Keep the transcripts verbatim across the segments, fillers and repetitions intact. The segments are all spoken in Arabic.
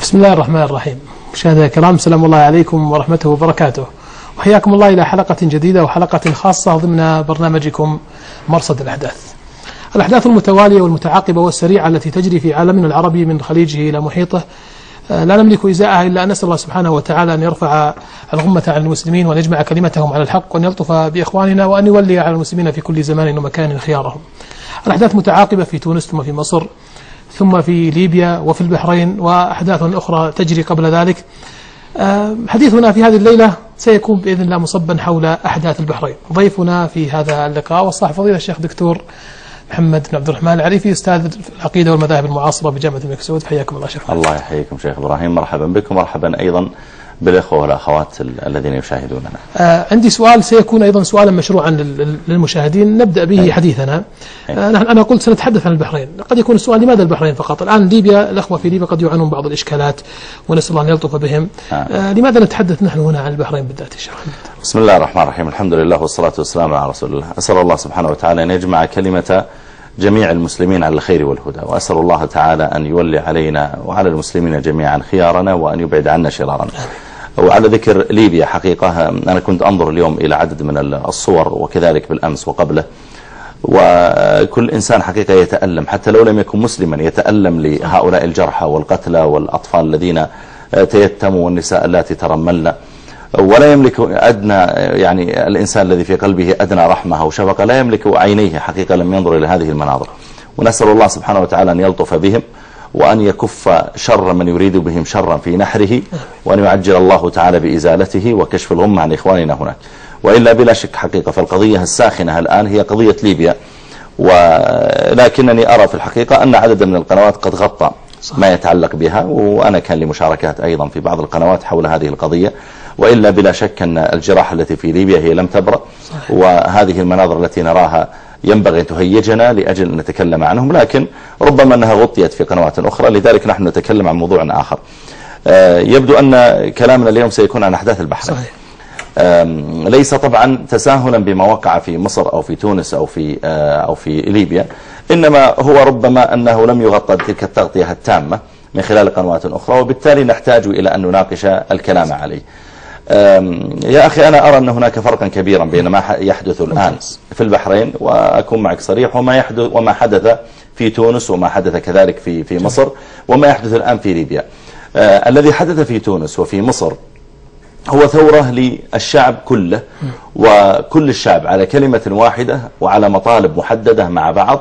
بسم الله الرحمن الرحيم. مشاهدينا الكرام، سلام الله عليكم ورحمته وبركاته، وحياكم الله إلى حلقة جديدة وحلقة خاصة ضمن برنامجكم مرصد الأحداث. الأحداث المتوالية والمتعاقبة والسريعة التي تجري في عالمنا العربي من خليجه إلى محيطه لا نملك إزاءها إلا أن نسأل الله سبحانه وتعالى أن يرفع الغمة عن المسلمين وأن يجمع كلمتهم على الحق وأن يلطف بإخواننا وأن يولي على المسلمين في كل زمان ومكان خيارهم. الأحداث متعاقبة في تونس ثم في مصر ثم في ليبيا وفي البحرين وأحداث أخرى تجري قبل ذلك. حديثنا في هذه الليلة سيكون بإذن الله مصبا حول أحداث البحرين. ضيفنا في هذا اللقاء والصاحب فضيلة الشيخ دكتور محمد بن عبد الرحمن العريفي، أستاذ العقيدة والمذاهب المعاصرة بجامعة الملك سعود. حياكم الله شيخ. الله يحييكم شيخ إبراهيم، مرحبا بكم، مرحبا أيضا بالإخوة والأخوات الذين يشاهدوننا. آه عندي سؤال سيكون أيضا سؤالا مشروعا للمشاهدين نبدأ به أي. حديثنا. آه نحن أنا قلت سنتحدث عن البحرين، قد يكون السؤال لماذا البحرين فقط؟ الآن ليبيا، الأخوة في ليبيا قد يعانون بعض الإشكالات ونسأل الله أن يلطف بهم. آه. آه لماذا نتحدث نحن هنا عن البحرين بالذات يا شيخ؟ بسم الله الرحمن الرحيم، الحمد لله والصلاة والسلام على رسول الله. أسأل الله سبحانه وتعالى أن يجمع كلمة جميع المسلمين على الخير والهدى، وأسأل الله تعالى أن يولي علينا وعلى المسلمين جميعا خيارنا وأن يبعد عنا شرارنا. وعلى ذكر ليبيا، حقيقة أنا كنت أنظر اليوم إلى عدد من الصور وكذلك بالأمس وقبله، وكل إنسان حقيقة يتألم حتى لو لم يكن مسلما، يتألم لهؤلاء الجرحى والقتلى والأطفال الذين تيتموا والنساء التي ترملن، ولا يملك أدنى يعني الإنسان الذي في قلبه أدنى رحمة أو شفقة لا يملك عينيه حقيقة لم ينظر إلى هذه المناظر. ونسأل الله سبحانه وتعالى أن يلطف بهم وأن يكف شر من يريد بهم شرا في نحره، وأن يعجل الله تعالى بإزالته وكشف الغمة عن إخواننا هناك. وإلا بلا شك حقيقة فالقضية الساخنة الآن هي قضية ليبيا، ولكنني أرى في الحقيقة أن عددا من القنوات قد غطى ما يتعلق بها، وأنا كان لي مشاركات أيضا في بعض القنوات حول هذه القضية. وإلا بلا شك أن الجراحة التي في ليبيا هي لم تبرأ، وهذه المناظر التي نراها ينبغي تهيجنا لأجل أن نتكلم عنهم، لكن ربما أنها غطيت في قنوات أخرى، لذلك نحن نتكلم عن موضوع آخر. يبدو أن كلامنا اليوم سيكون عن أحداث البحرين. صحيح. ليس طبعا تساهلا بما وقع في مصر أو في تونس أو في أو في ليبيا، إنما هو ربما أنه لم يغطى تلك التغطية التامة من خلال قنوات أخرى، وبالتالي نحتاج إلى أن نناقش الكلام عليه. يا أخي أنا أرى أن هناك فرقا كبيرا بين ما يحدث الآن في البحرين، وأكون معك صريح، وما يحدث وما حدث في تونس وما حدث كذلك في في مصر وما يحدث الآن في ليبيا. آه الذي حدث في تونس وفي مصر هو ثورة للشعب كله، وكل الشعب على كلمة واحدة وعلى مطالب محددة مع بعض.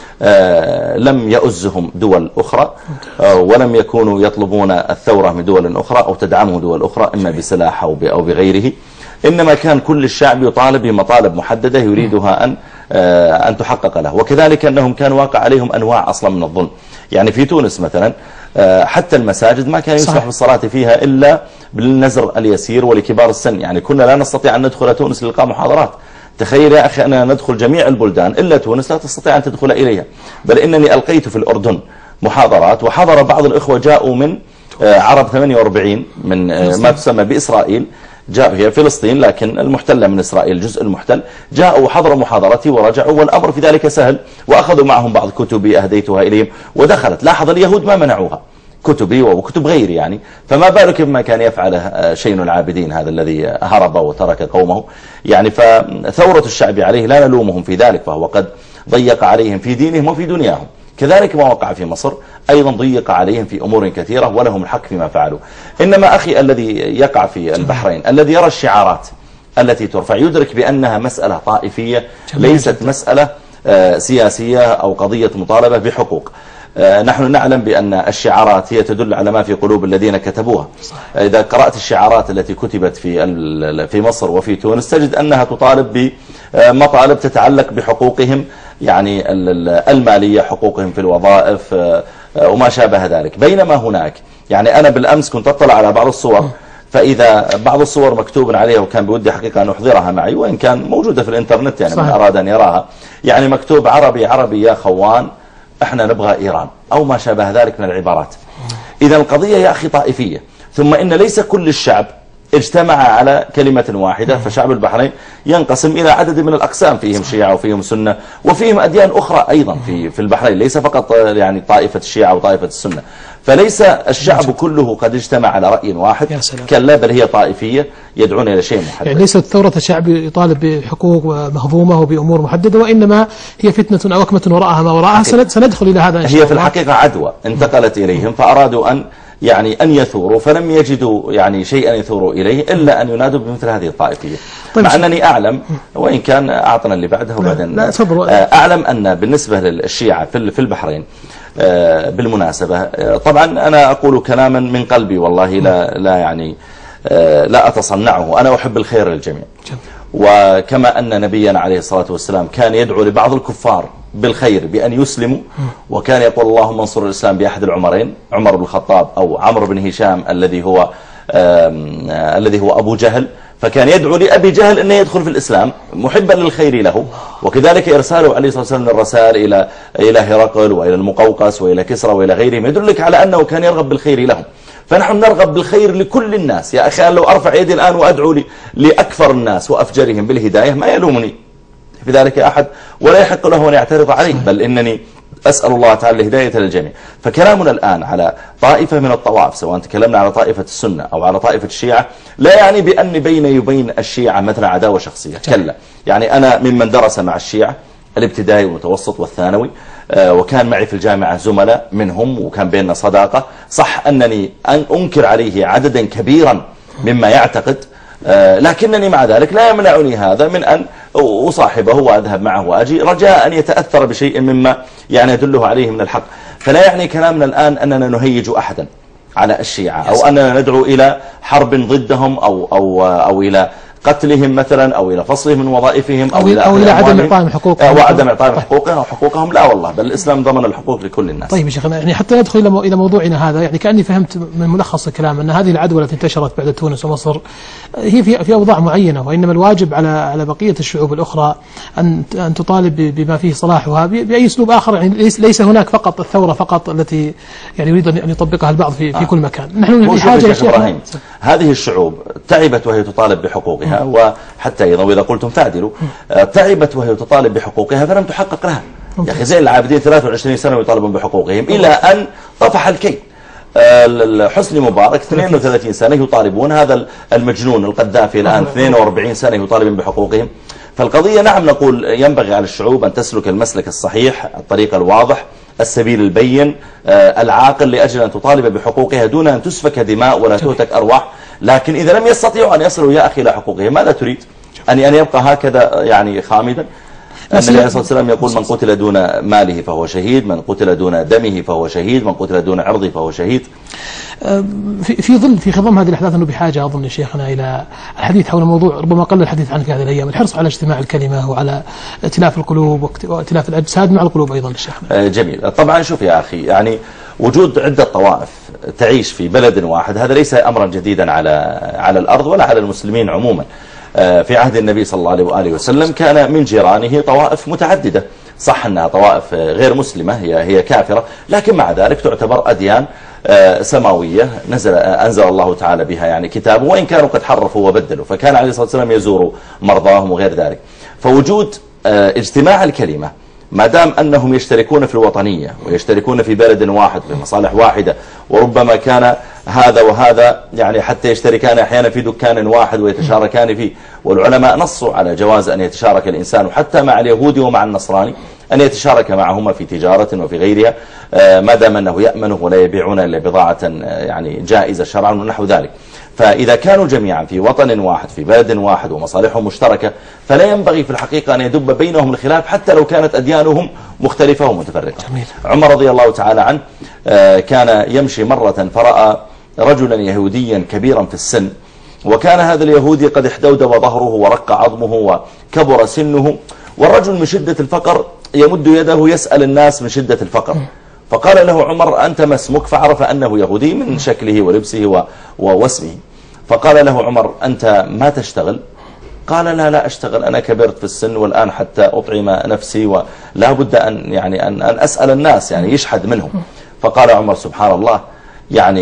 آه لم يؤزهم دول أخرى، آه ولم يكونوا يطلبون الثورة من دول أخرى أو تدعمه دول أخرى إما بسلاح أو أو بغيره، إنما كان كل الشعب يطالب بمطالب محددة يريدها أن آه أن تحقق له. وكذلك أنهم كان واقع عليهم أنواع أصلا من الظلم. يعني في تونس مثلا آه حتى المساجد ما كان يسمح بالصلاة فيها إلا بالنذر اليسير ولكبار السن. يعني كنا لا نستطيع أن ندخل تونس لإلقاء محاضرات. تخيل يا أخي أننا ندخل جميع البلدان إلا تونس لا تستطيع أن تدخل إليها. بل إنني ألقيت في الأردن محاضرات، وحضر بعض الإخوة جاءوا من عرب ثمانية وأربعين من ما تسمى بإسرائيل، جاءوا هي فلسطين لكن المحتلة من إسرائيل الجزء المحتل، جاءوا وحضروا محاضرتي ورجعوا، والأمر في ذلك سهل، وأخذوا معهم بعض كتبي أهديتها إليهم ودخلت. لاحظ اليهود ما منعوها، كتبي وكتب غيري يعني، فما بالك بما كان يفعله شين العابدين هذا الذي هرب وترك قومه. يعني فثورة الشعب عليه لا نلومهم في ذلك، فهو قد ضيق عليهم في دينهم وفي دنياهم. كذلك ما وقع في مصر أيضا ضيق عليهم في أمور كثيرة ولهم الحق فيما فعلوا. إنما أخي الذي يقع في البحرين الذي يرى الشعارات التي ترفع يدرك بأنها مسألة طائفية، ليست مسألة سياسية أو قضية مطالبة بحقوق. نحن نعلم بأن الشعارات هي تدل على ما في قلوب الذين كتبوها. إذا قرأت الشعارات التي كتبت في في مصر وفي تونس تجد أنها تطالب بمطالب تتعلق بحقوقهم، يعني المالية، حقوقهم في الوظائف وما شابه ذلك. بينما هناك يعني أنا بالأمس كنت أطلع على بعض الصور، فإذا بعض الصور مكتوب عليها وكان بودي حقيقة أن أحضرها معي، وإن كان موجودة في الإنترنت يعني من أراد أن يراها، يعني مكتوب عربي عربي يا خوان احنا نبغى إيران أو ما شابه ذلك من العبارات. إذا القضية يا أخي طائفية. ثم إن ليس كل الشعب اجتمع على كلمة واحدة. فشعب البحرين ينقسم إلى عدد من الأقسام، فيهم شيعة وفيهم سنة وفيهم أديان أخرى أيضا في في البحرين، ليس فقط يعني طائفة الشيعة وطائفة السنة. فليس الشعب كله قد اجتمع على رأي واحد، كلا بل هي طائفية يدعون إلى شيء محدد. يعني ليست ثورة الشعب يطالب بحقوق مهضومة وبأمور محددة، وإنما هي فتنة أو وكمة وراءها ما وراءها. سندخل إلى هذا إن شاء هي في الحقيقة عدوى انتقلت إليهم، فأرادوا أن يعني أن يثوروا، فلم يجدوا يعني شيئا يثوروا إليه إلا أن ينادوا بمثل هذه الطائفية. طيب مع أنني أعلم، وإن كان أعطنا اللي بعده وبعدين أعلم أن بالنسبة للشيعة في البحرين بالمناسبة، طبعا أنا أقول كلاما من قلبي والله، لا لا يعني لا أتصنعه، أنا أحب الخير للجميع. وكما أن نبينا عليه الصلاة والسلام كان يدعو لبعض الكفار بالخير بأن يسلموا، وكان يقول اللهم انصر الإسلام بأحد العمرين، عمر بن الخطاب أو عمرو بن هشام الذي هو الذي هو أبو جهل، فكان يدعو لأبي جهل أن يدخل في الإسلام محبا للخير له. وكذلك إرساله عليه الصلاة والسلام من الرسائل إلى إلى هرقل وإلى المقوقس وإلى كسرى وإلى غيرهم يدلك على أنه كان يرغب بالخير لهم. فنحن نرغب بالخير لكل الناس. يا أخي لو أرفع يدي الآن وأدعو لأكثر الناس وأفجرهم بالهداية ما يلومني في ذلك أحد، ولا يحق له أن يعترض عليه، بل إنني أسأل الله تعالى الهداية للجميع. فكلامنا الآن على طائفة من الطوائف، سواء تكلمنا على طائفة السنة أو على طائفة الشيعة، لا يعني بأن بيني وبين الشيعة مثلا عداوة شخصية، كلا. يعني أنا ممن درس مع الشيعة الابتدائي والمتوسط والثانوي، وكان معي في الجامعة زملاء منهم وكان بيننا صداقة. صح أنني أن أنكر عليه عددا كبيرا مما يعتقد، لكنني مع ذلك لا يمنعني هذا من أن أصاحبه وأذهب معه وأجي، رجاء أن يتأثر بشيء مما يعني يدله عليه من الحق. فلا يعني كلامنا الآن أننا نهيج أحدا على الشيعة، أو أننا ندعو إلى حرب ضدهم أو, أو, أو إلى قتلهم مثلا، أو إلى فصلهم من وظائفهم، أو, أو إلى, أو إلى عدم إعطائهم حقوقهم وعدم إعطائهم حقوقهم أو حقوقهم. لا والله، بل الإسلام ضمن الحقوق لكل الناس. طيب يا شيخنا، يعني حتى ندخل إلى موضوعنا هذا، يعني كأني فهمت من ملخص الكلام أن هذه العدوى التي انتشرت بعد تونس ومصر هي في في أوضاع معينة، وإنما الواجب على على بقية الشعوب الأخرى أن أن تطالب بما فيه صلاحها بأي أسلوب آخر. يعني ليس ليس هناك فقط الثورة فقط التي يعني يريد أن يطبقها البعض في في كل مكان. نحن بحاجة يا شيخ إبراهيم، هذه الشعوب تعبت وهي تطالب بحقوقها، وحتى أيضا وإذا قلتم تعدلوا، تعبت وهي تطالب بحقوقها فلم تحقق لها. يا أخي زين العابدين ثلاثة وعشرين سنة يطالبون بحقوقهم إلى أن طفح الكيل. حسني مبارك اثنين وثلاثين سنة يطالبون، هذا المجنون القذافي الآن اثنين وأربعين سنة يطالبون بحقوقهم. فالقضية نعم نقول ينبغي على الشعوب أن تسلك المسلك الصحيح، الطريق الواضح، السبيل البين العاقل، لأجل أن تطالب بحقوقها دون أن تسفك دماء ولا تهتك أرواح. لكن إذا لم يستطيعوا أن يصلوا يا أخي إلى حقوقهم، ماذا تريد؟ أن أن يبقى هكذا يعني خامدا؟ النبي عليه الصلاة والسلام يقول من قتل دون ماله فهو شهيد، من قتل دون دمه فهو شهيد، من قتل دون عرضه فهو شهيد. في في ظل في خضم هذه الأحداث أنه بحاجة أظن شيخنا إلى الحديث حول موضوع ربما قل الحديث عنه في هذه الأيام، الحرص على اجتماع الكلمة وعلى ائتلاف القلوب وائتلاف الأجساد مع القلوب أيضا شيخنا. جميل. طبعا شوف يا أخي، يعني وجود عدة طوائف تعيش في بلد واحد هذا ليس أمرا جديدا على على الأرض ولا على المسلمين عموما. في عهد النبي صلى الله عليه وآله وسلم كان من جيرانه طوائف متعددة، صح أنها طوائف غير مسلمة، هي هي كافرة، لكن مع ذلك تعتبر أديان سماوية نزل أنزل الله تعالى بها يعني كتابه، وإن كانوا قد حرفوا وبدلوا. فكان عليه الصلاة والسلام يزور مرضاهم وغير ذلك. فوجود اجتماع الكلمة ما دام أنهم يشتركون في الوطنية ويشتركون في بلد واحد في مصالح واحدة، وربما كان هذا وهذا يعني حتى يشتركان أحيانا في دكان واحد ويتشاركان فيه، والعلماء نصوا على جواز أن يتشارك الإنسان حتى مع اليهودي ومع النصراني، أن يتشارك معهما في تجارة وفي غيرها ما دام أنه يأمنه ولا يبيعون إلا بضاعة يعني جائزة شرعا ونحو ذلك. فإذا كانوا جميعا في وطن واحد في بلد واحد ومصالحهم مشتركة، فلا ينبغي في الحقيقة أن يدب بينهم الخلاف حتى لو كانت أديانهم مختلفة ومتفرقة. جميل. عمر رضي الله تعالى عنه كان يمشي مرة فرأى رجلا يهوديا كبيرا في السن، وكان هذا اليهودي قد احدودب ظهره ورق عظمه وكبر سنه، والرجل من شدة الفقر يمد يده يسأل الناس من شدة الفقر. فقال له عمر أنت ما اسمك؟ فعرف أنه يهودي من شكله ولبسه واسمه. فقال له عمر أنت ما تشتغل؟ قال لا لا أشتغل، أنا كبرت في السن والآن حتى أطعم نفسي ولا بد أن, يعني أن, أن أسأل الناس يعني يشحد منهم. فقال عمر سبحان الله، يعني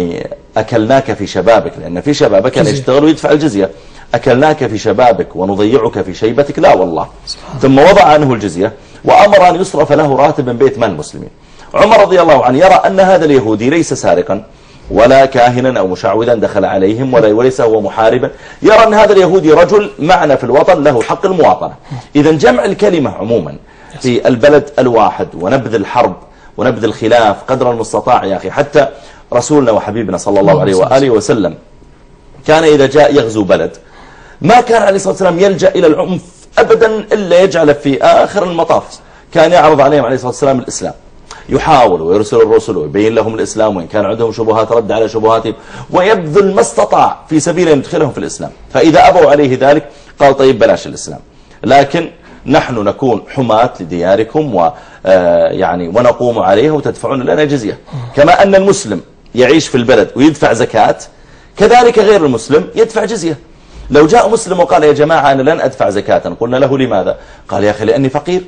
أكلناك في شبابك، لأن في شبابك كان يشتغل ويدفع الجزية. أكلناك في شبابك ونضيعك في شيبتك، لا والله. ثم وضع عنه الجزية وأمر أن يصرف له راتب من بيت مال المسلمين. عمر رضي الله عنه يرى أن هذا اليهودي ليس سارقا ولا كاهنا أو مشعوذا دخل عليهم ولا وليس هو محاربا، يرى أن هذا اليهودي رجل معنا في الوطن له حق المواطنة. إذا جمع الكلمة عموما في البلد الواحد ونبذ الحرب ونبذ الخلاف قدر المستطاع يا أخي. حتى رسولنا وحبيبنا صلى الله عليه وآله وسلم كان إذا جاء يغزو بلد ما كان عليه الصلاة والسلام يلجأ إلى العنف أبدا إلا يجعل في آخر المطاف. كان يعرض عليهم عليه الصلاة والسلام الإسلام، يحاول ويرسل الرسل ويبين لهم الإسلام، وإن كان عندهم شبهات رد على شبهاتهم، ويبذل ما استطاع في سبيل أن يدخلهم في الإسلام. فإذا أبوا عليه ذلك قال طيب بلاش الإسلام، لكن نحن نكون حماة لدياركم و يعني ونقوم عليها وتدفعون لنا جزية. كما أن المسلم يعيش في البلد ويدفع زكاة، كذلك غير المسلم يدفع جزية. لو جاء مسلم وقال يا جماعة أنا لن أدفع زكاة، قلنا له لماذا؟ قال يا أخي لأني فقير،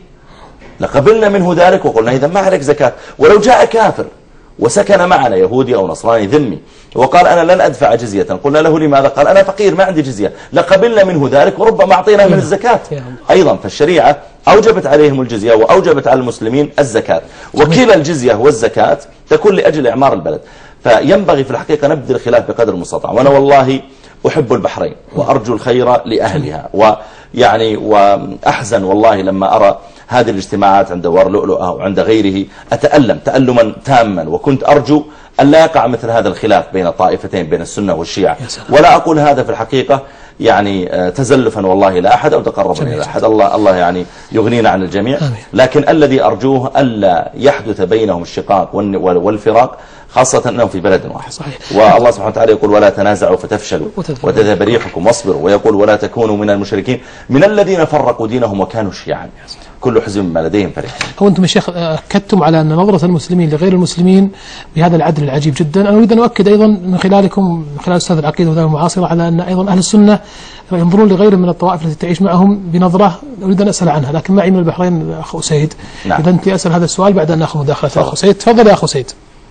لقبلنا منه ذلك وقلنا إذا ما عليك زكاة. ولو جاء كافر وسكن معنا يهودي أو نصراني ذمي وقال أنا لن أدفع جزية، قلنا له لماذا؟ قال أنا فقير ما عندي جزية، لقبلنا منه ذلك وربما أعطينا من الزكاة أيضا. فالشريعة أوجبت عليهم الجزية وأوجبت على المسلمين الزكاة، وكلا الجزية والزكاة تكون لأجل إعمار البلد. فينبغي في الحقيقة نبذل الخلاف بقدر المستطاع. وأنا والله أحب البحرين وأرجو الخير لأهلها، ويعني وأحزن والله لما أرى هذه الاجتماعات عند وار لؤلؤة وعند غيره، أتألم تألما تاما، وكنت أرجو أن لا يقع مثل هذا الخلاف بين الطائفتين بين السنة والشيعة. ولا أقول هذا في الحقيقة يعني تزلفا والله لا أحد أو تقربا إلى أحد، الله الله يعني يغنينا عن الجميع. لكن الذي أرجوه ألا يحدث بينهم الشقاق والفراق، خاصة أنهم في بلد واحد. صحيح. والله سبحانه وتعالى يقول ولا تنازعوا فتفشلوا وتذهب ريحكم واصبروا، ويقول ولا تكونوا من المشركين من الذين فرقوا دينهم وكانوا شيعا كل حزب ما لديهم فرحين. هو أنتم يا شيخ أكدتم على أن نظرة المسلمين لغير المسلمين بهذا العدل العجيب جدا. أنا أريد أن أؤكد أيضا من خلالكم من خلال أستاذ العقيدة والدولة المعاصرة على أن أيضا أهل السنة ينظرون لغير من الطوائف التي تعيش معهم بنظرة أريد أن أسأل عنها، لكن معي من البحرين أخ أسيد. نعم. إذا أنت أسأل هذا السؤال بعد أن نأخذ مداخلة أخ أسيد. تفضل يا أخ أسيد.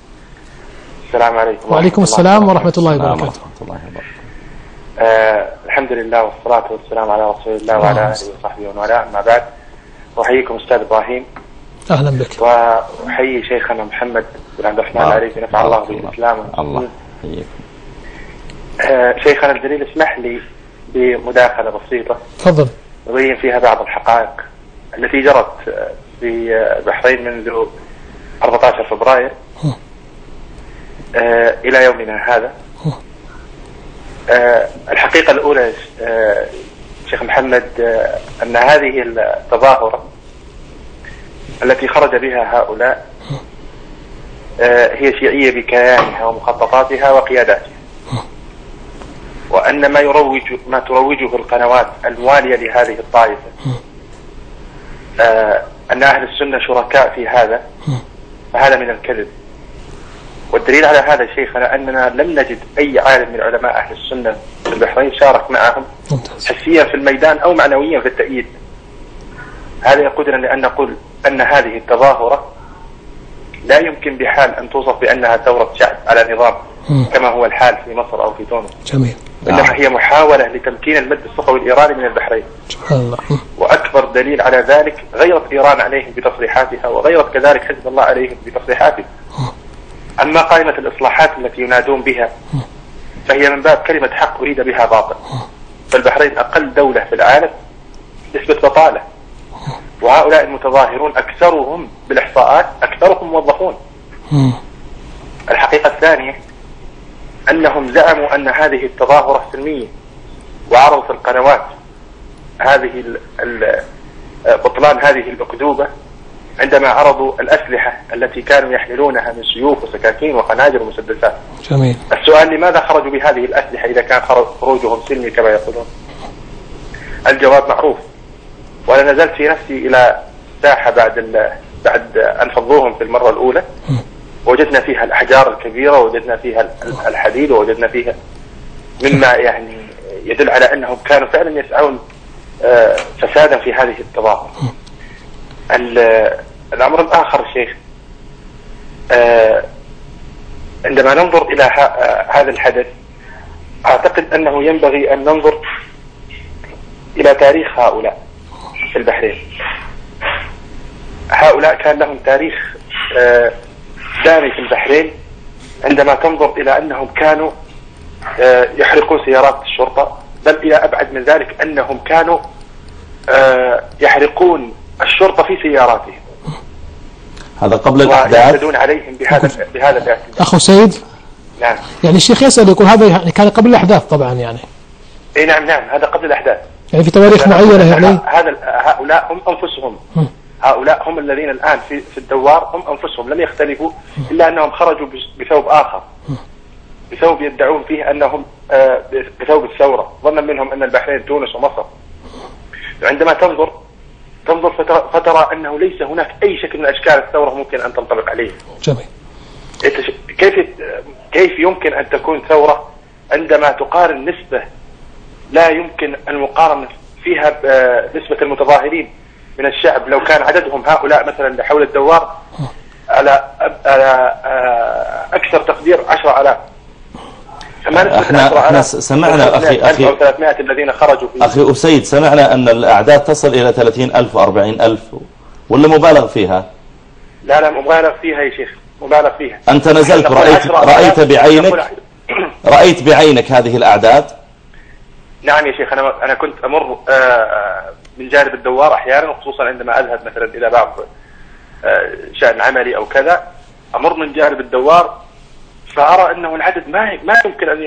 السلام عليكم. وعليكم السلام ورحمة الله وبركاته. آه الحمد لله والصلاة والسلام على رسول الله وعلى آله وصحبه ومن والاه، أما بعد أحييكم أستاذ إبراهيم. أهلا بك. وأحيي شيخنا محمد بن عبد الرحمن العريفي نفع الله بالإسلام. الله آه شيخنا الجليل اسمح لي بمداخلة بسيطة تفضل نبين فيها بعض الحقائق التي جرت في البحرين منذ أربعة عشر فبراير آه إلى يومنا هذا. آه الحقيقة الأولى آه شيخ محمد آه أن هذه التظاهرة التي خرج بها هؤلاء آه هي شيعية بكيانها ومخططاتها وقياداتها، وأن ما يروج ما تروجه القنوات الموالية لهذه الطائفة آه أن أهل السنة شركاء في هذا، فهذا من الكذب. والدليل على هذا شيخنا أننا لم نجد أي عالم من علماء أهل السنة في البحرين شارك معهم حسيا في الميدان أو معنويا في التأييد. هذا يقودنا لأن نقول أن هذه التظاهرة لا يمكن بحال أن توصف بأنها ثورة شعب على نظام كما هو الحال في مصر أو في تونس. جميل. إنما هي محاولة لتمكين المد الصفوي الإيراني من البحرين. سبحان الله. وأكبر دليل على ذلك غيرت إيران عليهم بتصريحاتها، وغيرت كذلك حزب الله عليهم بتصريحاته. أما قائمة الإصلاحات التي ينادون بها فهي من باب كلمة حق أريد بها باطل. فالبحرين أقل دولة في العالم نسبة بطالة، وهؤلاء المتظاهرون أكثرهم بالإحصاءات أكثرهم موظفون. الحقيقة الثانية أنهم زعموا أن هذه التظاهرة سلمية، وعرضوا في القنوات هذه بطلان هذه الأكذوبة عندما عرضوا الأسلحة التي كانوا يحملونها من سيوف وسكاكين وخناجر ومسدسات. جميل. السؤال لماذا خرجوا بهذه الأسلحة إذا كان خروجهم سلمي كما يقولون؟ الجواب معروف. وأنا نزلت في نفسي إلى ساحة بعد بعد أن فضوهم في المرة الأولى، وجدنا فيها الأحجار الكبيرة، ووجدنا فيها الحديد، ووجدنا فيها مما يعني يدل على أنهم كانوا فعلا يسعون فسادا في هذه التظاهر. الأمر الآخر شيخ، عندما ننظر إلى هذا الحدث أعتقد أنه ينبغي أن ننظر إلى تاريخ هؤلاء في البحرين. هؤلاء كان لهم تاريخ دامي في البحرين، عندما تنظر إلى أنهم كانوا يحرقون سيارات الشرطة، بل إلى أبعد من ذلك أنهم كانوا يحرقون الشرطة في سياراتهم. هذا قبل الأحداث ويعتدون عليهم بهذا بهذا الاعتداء. أخو سيد، نعم. يعني الشيخ يسأل يقول هذا يعني كان قبل الأحداث طبعا يعني. اي نعم نعم هذا قبل الأحداث. يعني في تواريخ معينة يعني. هذا هؤلاء هم أنفسهم. م. هؤلاء هم الذين الآن في في الدوار هم أنفسهم لم يختلفوا إلا أنهم خرجوا بثوب آخر، بثوب يدعون فيه أنهم بثوب الثورة، ظنا منهم أن البحرين تونس ومصر. عندما تنظر تنظر فترى, فترى أنه ليس هناك أي شكل من أشكال الثورة ممكن أن تنطبق عليه. جميل. كيف كيف يمكن أن تكون ثورة عندما تقارن نسبة لا يمكن المقارنة فيها بنسبة المتظاهرين من الشعب، لو كان عددهم هؤلاء مثلا حول الدوار على على أكثر تقدير عشرة آلاف. احنا احنا سمعنا اخي اخي ثلاثمائة الذين خرجوا فيه. اخي أسيد، سمعنا ان الاعداد تصل الى ثلاثين ألف وأربعين ألف، ولا مبالغ فيها؟ لا لا مبالغ فيها يا شيخ، مبالغ فيها. انت نزلت رأيت رأيت بعينك رأيت بعينك هذه الاعداد؟ نعم يا شيخ، انا انا كنت امر من جانب الدوار احيانا، وخصوصا عندما اذهب مثلا الى بعض شأن عملي او كذا، امر من جانب الدوار فأرى أنه العدد ما ما يمكن أن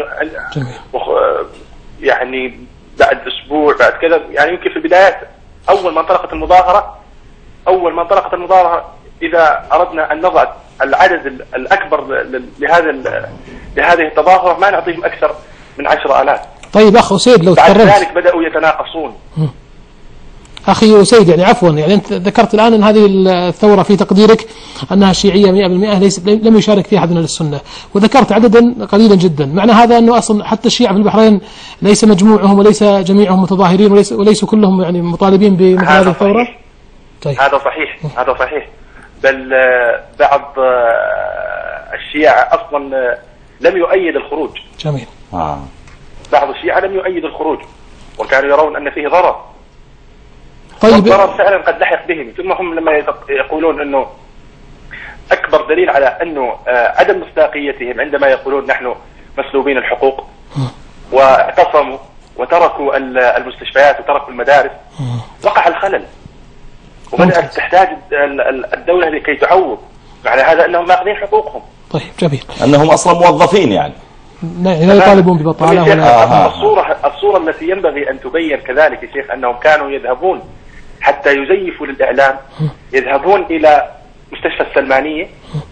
يعني بعد أسبوع بعد كذا، يعني يمكن في البدايات أول ما انطلقت المظاهرة أول ما انطلقت المظاهرة إذا أردنا أن نضع العدد الأكبر لهذا لهذه التظاهرة ما نعطيهم أكثر من عشرة آلاف. طيب أخ أسيد، لو بعد تكرمت ذلك بدأوا يتناقصون. م. أخي أسيد، يعني عفوا، يعني أنت ذكرت الآن أن هذه الثورة في تقديرك أنها شيعية مئة بالمئة، ليس لم يشارك فيها أحد من السنة، وذكرت عددا قليلا جدا، معنى هذا أنه أصلا حتى الشيعة في البحرين ليس مجموعهم وليس جميعهم متظاهرين وليس وليسوا كلهم يعني مطالبين بمثل هذه الثورة؟ طيب. هذا صحيح هذا صحيح، بل بعض الشيعة أصلا لم يؤيد الخروج. جميل. آه. بعض الشيعة لم يؤيد الخروج وكانوا يرون أن فيه ضرر. طيب. والضرر فعلا قد لحق بهم، ثم هم لما يقولون أنه أكبر دليل على أنه عدم مصداقيتهم عندما يقولون نحن مسلوبين الحقوق واعتصموا وتركوا المستشفيات وتركوا المدارس، وقع الخلل وبدأت تحتاج الدولة لكي تعوض على هذا أنهم ماخذين حقوقهم. طيب جميل. أنهم أصلا موظفين يعني لا يطالبون ببطالة ولا. الصورة الصورة التي ينبغي أن تبين كذلك يا شيخ أنهم كانوا يذهبون حتى يزيفوا للإعلام، يذهبون إلى مستشفى السلمانية،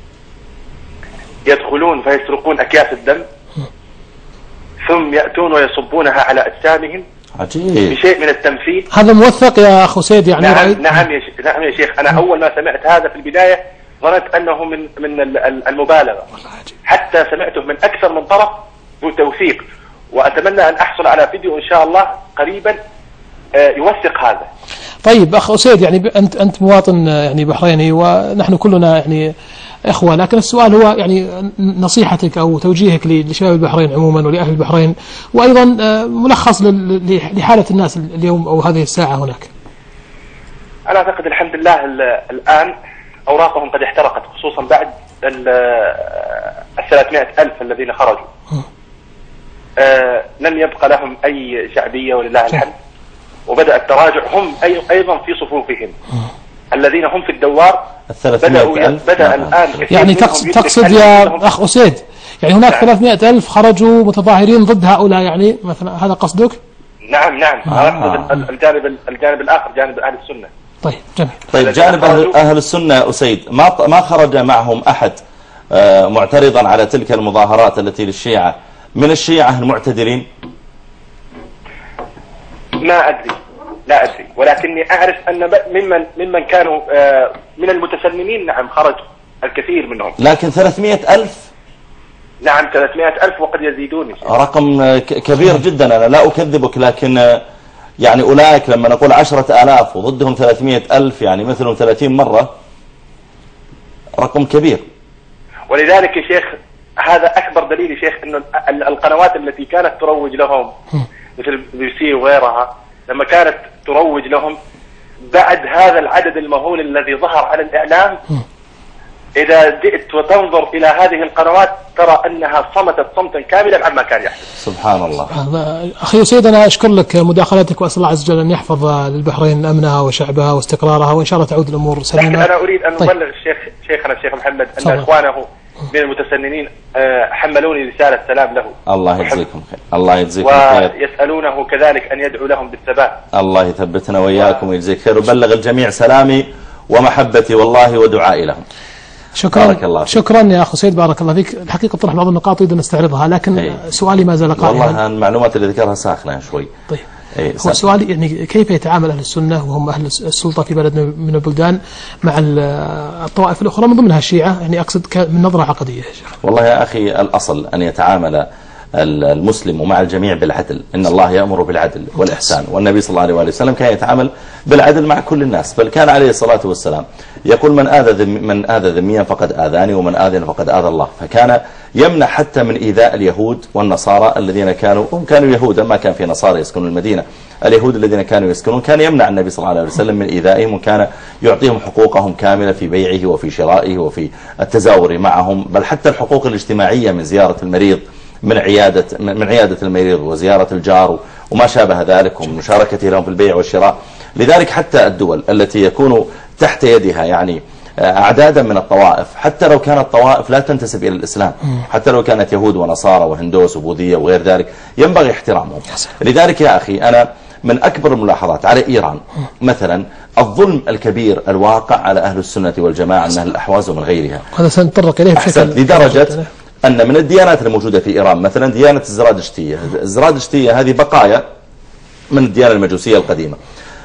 يدخلون فيسرقون أكياس الدم، ثم يأتون ويصبونها على أجسامهم. عجيب. بشيء من التمثيل. هذا موثق يا أخو سيد يعني؟ نعم نعم يا شيخ، نعم يا شيخ، أنا أول ما سمعت هذا في البداية ظننت أنه من من المبالغة، حتى سمعته من أكثر من طرف ذو توثيق، وأتمنى أن أحصل على فيديو إن شاء الله قريبا يوثق هذا. طيب أخ أسيد، يعني أنت أنت مواطن يعني بحريني ونحن كلنا يعني إخوة، لكن السؤال هو يعني نصيحتك أو توجيهك لشباب البحرين عموما ولأهل البحرين، وأيضا ملخص لحالة الناس اليوم أو هذه الساعة هناك. أنا أعتقد الحمد لله الآن أوراقهم قد احترقت، خصوصا بعد الثلاثمائة ألف الذين خرجوا. آه لم يبقى لهم أي شعبية ولله الحمد، وبدأ التراجع هم أيضا في صفوفهم الذين هم في الدوار. بدأوا بدأ الآن يعني تقصد, تقصد يا أخ أسيد يعني هناك ثلاثمائة ألف خرجوا متظاهرين ضد هؤلاء، يعني مثلا هذا قصدك؟ نعم نعم آه. الجانب الجانب الآخر جانب أهل السنة. طيب جميل. طيب جانب أهل, أهل السنة أسيد، ما ما خرج معهم أحد آه معترضا على تلك المظاهرات التي للشيعة من الشيعة المعتدلين؟ ما أدري لا أدري، ولكني أعرف أن ممن ممن كانوا من المتسلمين نعم خرج الكثير منهم. لكن ثلاثمائة ألف؟ نعم ثلاثمائة ألف وقد يزيدون. رقم كبير جدا، أنا لا أكذبك، لكن يعني أولئك لما نقول عشرة آلاف وضدهم ثلاثمائة ألف يعني مثلهم ثلاثين مرة، رقم كبير. ولذلك يا شيخ هذا أكبر دليل يا شيخ أنه القنوات التي كانت تروج لهم مثل بي بي سي وغيرها لما كانت تروج لهم بعد هذا العدد المهول الذي ظهر على الإعلام، إذا جئت وتنظر إلى هذه القنوات ترى أنها صمتت صمتا كاملا عما كان يحدث. سبحان الله. أخي سيد، أنا أشكر لك مداخلتك وأسأل الله عز وجل أن يحفظ للبحرين أمنها وشعبها واستقرارها، وإن شاء الله تعود الأمور سليمة. لكن أنا أريد أن أبلغ الشيخ شيخنا الشيخ محمد أن صبر. إخوانه من المتسننين حملوني رسالة سلام له. الله يجزيكم خير. الله يجزيكم خير. ويسألونه كذلك أن يدعو لهم بالثبات. الله يثبتنا وإياكم ويجزيك خير، وبلغ الجميع سلامي ومحبتي والله ودعائي لهم. شكرا شكرا يا أخو سيد، بارك الله فيك. الحقيقة طرح بعض النقاط أريد أن نستعرضها، لكن أي. سؤالي ما زال قائما. والله المعلومات اللي ذكرها ساخنة شوي. طيب هو سؤالي يعني كيف يتعامل أهل السنة وهم أهل السلطة في بلد من البلدان مع الطوائف الأخرى من ضمنها الشيعة، يعني أقصد من نظرة عقدية يا شيخ. والله يا أخي الأصل أن يتعامل المسلم مع الجميع بالعدل، إن الله يأمر بالعدل والإحسان، والنبي صلى الله عليه وسلم كان يتعامل بالعدل مع كل الناس، بل كان عليه الصلاة والسلام يقول من آذى من آذى ذميا فقد آذاني ومن آذاني فقد آذى الله، فكان يمنع حتى من إيذاء اليهود والنصارى الذين كانوا هم كانوا يهودا، ما كان في نصارى يسكنون المدينة، اليهود الذين كانوا يسكنون كان يمنع النبي صلى الله عليه وسلم من إيذائهم، وكان يعطيهم حقوقهم كاملة في بيعه وفي شرائه وفي التزاور معهم، بل حتى الحقوق الاجتماعية من زيارة المريض، من عيادة من عيادة المريض وزيارة الجار وما شابه ذلك، ومن مشاركته لهم في البيع والشراء. لذلك حتى الدول التي يكون تحت يدها يعني أعدادا من الطوائف، حتى لو كانت طوائف لا تنتسب إلى الإسلام، حتى لو كانت يهود ونصارى وهندوس وبوذية وغير ذلك، ينبغي احترامهم. لذلك يا أخي أنا من أكبر الملاحظات على إيران مثلا الظلم الكبير الواقع على أهل السنة والجماعة من أهل الأحواز ومن غيرها. هذا سنتطرق إليه بشكل لدرجة أن من الديانات الموجودة في إيران مثلا ديانة الزرادشتية، الزرادشتية هذه بقايا من الديانة المجوسية القديمة.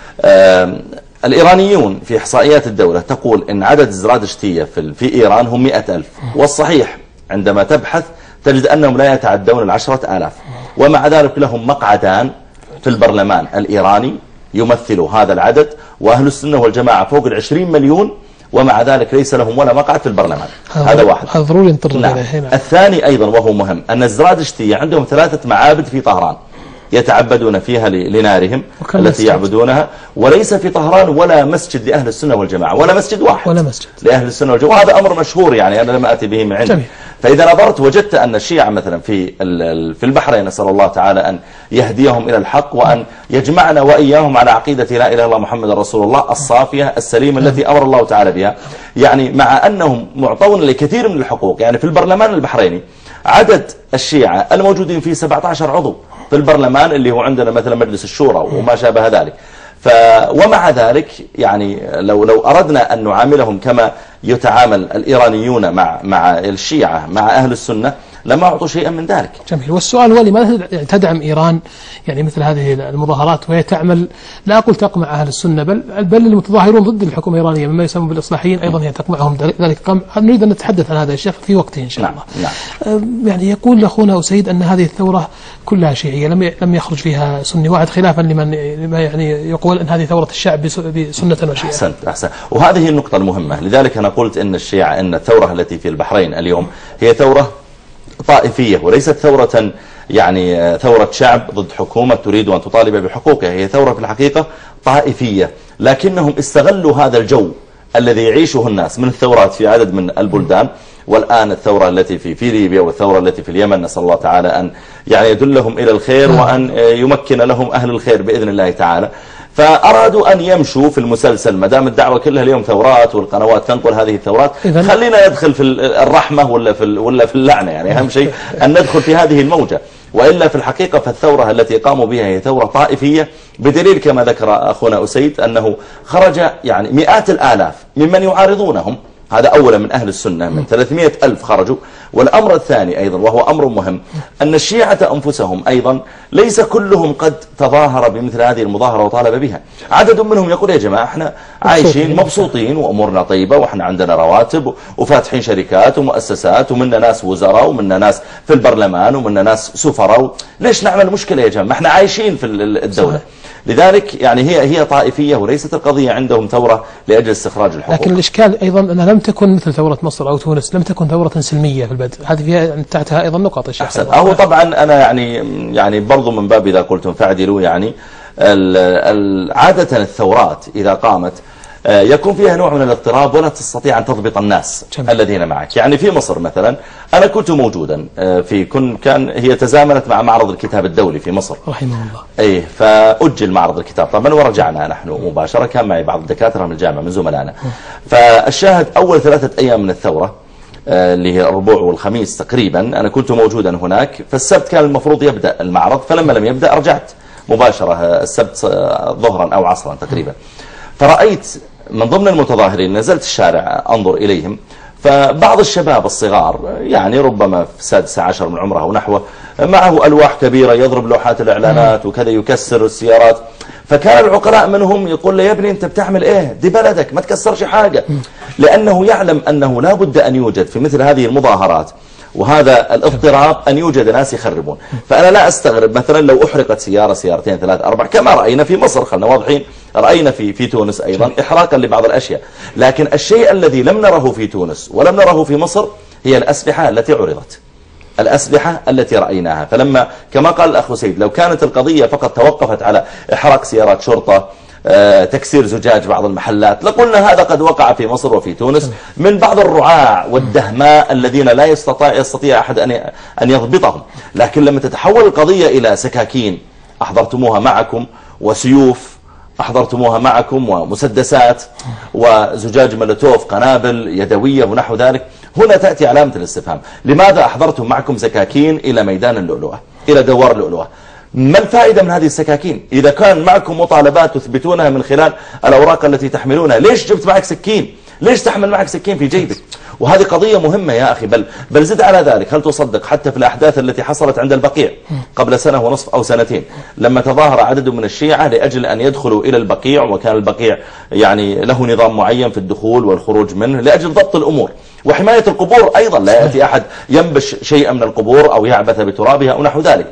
الإيرانيون في إحصائيات الدولة تقول إن عدد الزرادشتية في, في إيران هم مئة ألف، والصحيح عندما تبحث تجد أنهم لا يتعدون العشرة آلاف، ومع ذلك لهم مقعدان في البرلمان الإيراني يمثلوا هذا العدد، وأهل السنة والجماعة فوق العشرين مليون، ومع ذلك ليس لهم ولا مقعد في البرلمان. هذا واحد. هذا ضروري نطرق نعم. إليه. الثاني أيضا وهو مهم أن الزرادشتية عندهم ثلاثة معابد في طهران يتعبدون فيها لنارهم التي مسجد. يعبدونها، وليس في طهران ولا مسجد لأهل السنة والجماعة، ولا مسجد واحد ولا مسجد لأهل السنة والجماعة. وهذا أمر مشهور يعني أنا لم أتي به من عندي. فإذا نظرت وجدت أن الشيعة مثلا في في البحرين نسأل الله تعالى أن يهديهم إلى الحق وأن يجمعنا وإياهم على عقيدة لا إله إلا الله محمد رسول الله الصافية السليمة التي أمر الله تعالى بها، يعني مع أنهم معطون لكثير من الحقوق. يعني في البرلمان البحريني عدد الشيعة الموجودين فيه سبعة عشر عضو في البرلمان اللي هو عندنا مثلا مجلس الشورى وما شابه ذلك. ف ومع ذلك يعني لو لو أردنا أن نعاملهم كما يتعامل الإيرانيون مع مع الشيعة مع أهل السنة لما أعطوا شيئا من ذلك. جميل. والسؤال هو لماذا تدعم إيران يعني مثل هذه المظاهرات وهي تعمل لا أقول تقمع أهل السنة بل بل المتظاهرون ضد الحكومة الإيرانية مما يسمى بالإصلاحيين أيضا هي تقمعهم ذلك قمع. نريد أن نتحدث عن هذا الشيء في وقته إن شاء نعم. الله. نعم. يعني يقول أخونا أسيد أن هذه الثورة كلها شيعية لم لم يخرج فيها سني واحد خلافا لمن لما يعني يقول أن هذه ثورة الشعب بسنة وشيعة. أحسنت أحسنت. وهذه النقطة المهمة. لذلك أنا قلت أن الشيعة أن الثورة التي في البحرين اليوم هي ثورة طائفية وليست ثورة يعني ثورة شعب ضد حكومة تريد أن تطالب بحقوقها، هي ثورة في الحقيقة طائفية، لكنهم استغلوا هذا الجو الذي يعيشه الناس من الثورات في عدد من البلدان. والآن الثورة التي في في ليبيا والثورة التي في اليمن نسأل الله تعالى أن يعني يدلهم إلى الخير وأن يمكن لهم أهل الخير بإذن الله تعالى. فأرادوا أن يمشوا في المسلسل ما دام الدعوة كلها اليوم ثورات والقنوات تنقل هذه الثورات، خلينا ندخل في الرحمة ولا في ولا في اللعنة. يعني أهم شيء أن ندخل في هذه الموجة، وإلا في الحقيقة فالثورة التي قاموا بها هي ثورة طائفية، بدليل كما ذكر أخونا أسيد أنه خرج يعني مئات الآلاف ممن يعارضونهم. هذا أولا من أهل السنة من ثلاثمئة ألف خرجوا. والأمر الثاني أيضا وهو أمر مهم أن الشيعة أنفسهم أيضا ليس كلهم قد تظاهر بمثل هذه المظاهرة وطالب بها. عدد منهم يقول يا جماعة احنا عايشين مبسوطين وأمورنا طيبة وإحنا عندنا رواتب وفاتحين شركات ومؤسسات ومنا ناس وزراء ومنا ناس في البرلمان ومنا ناس سفراء، ليش نعمل مشكلة يا جماعة؟ احنا عايشين في الدولة. لذلك يعني هي هي طائفية وليست القضية عندهم ثورة لأجل استخراج الحقوق. لكن الإشكال أيضا أنها لم تكن مثل ثورة مصر أو تونس، لم تكن ثورة سلمية في البدء، هذه فيها تحتها أيضا نقاط يا شيخ. هو طبعا أنا يعني يعني برضو من باب إذا قلتم فاعدلوا، يعني عادة الثورات إذا قامت يكون فيها نوع من الاضطراب ولا تستطيع أن تضبط الناس جميل. الذين معك. يعني في مصر مثلا أنا كنت موجودا في كن كان هي تزامنت مع معرض الكتاب الدولي في مصر رحمه الله. أيه فأجل معرض الكتاب طبعا ورجعنا نحن مباشرة، كان معي بعض الدكاترة من الجامعة من زملائنا. فالشاهد أول ثلاثة أيام من الثورة اللي هي الربوع والخميس تقريبا أنا كنت موجودا هناك. فالسبت كان المفروض يبدأ المعرض، فلما لم يبدأ رجعت مباشرة السبت ظهرا أو عصرا تقريبا. فرأيت من ضمن المتظاهرين، نزلت الشارع أنظر إليهم، فبعض الشباب الصغار يعني ربما في السادسة عشر من عمره ونحوه معه ألواح كبيرة يضرب لوحات الإعلانات وكذا يكسر السيارات. فكان العقلاء منهم يقول له يا ابني أنت بتعمل إيه؟ دي بلدك ما تكسرش حاجة، لأنه يعلم أنه لا بد أن يوجد في مثل هذه المظاهرات وهذا الاضطراب أن يوجد ناس يخربون. فأنا لا أستغرب مثلا لو أحرقت سيارة سيارتين ثلاث أربع كما رأينا في مصر، خلنا واضحين، رأينا في في تونس أيضا إحراقا لبعض الأشياء. لكن الشيء الذي لم نره في تونس ولم نره في مصر هي الأسلحة التي عرضت، الأسلحة التي رأيناها. فلما كما قال الأخ سيد لو كانت القضية فقط توقفت على إحراق سيارات شرطة، تكسير زجاج بعض المحلات، لقلنا هذا قد وقع في مصر وفي تونس من بعض الرعاع والدهماء الذين لا يستطيع يستطيع أحد أن أن يضبطهم. لكن لما تتحول القضية إلى سكاكين أحضرتموها معكم وسيوف أحضرتموها معكم ومسدسات وزجاج مولوتوف قنابل يدوية ونحو ذلك، هنا تأتي علامة الاستفهام. لماذا أحضرتم معكم سكاكين إلى ميدان اللؤلؤة، إلى دوار اللؤلؤة؟ ما الفائدة من هذه السكاكين إذا كان معكم مطالبات تثبتونها من خلال الأوراق التي تحملونها؟ ليش جبت معك سكين؟ ليش تحمل معك سكين في جيبك؟ وهذه قضية مهمة يا أخي. بل, بل زد على ذلك، هل تصدق حتى في الأحداث التي حصلت عند البقيع قبل سنة ونصف أو سنتين، لما تظاهر عدد من الشيعة لأجل أن يدخلوا إلى البقيع، وكان البقيع يعني له نظام معين في الدخول والخروج منه لأجل ضبط الأمور وحماية القبور أيضا، لا يأتي أحد ينبش شيئا من القبور أو يعبث بترابها أو نحو ذلك.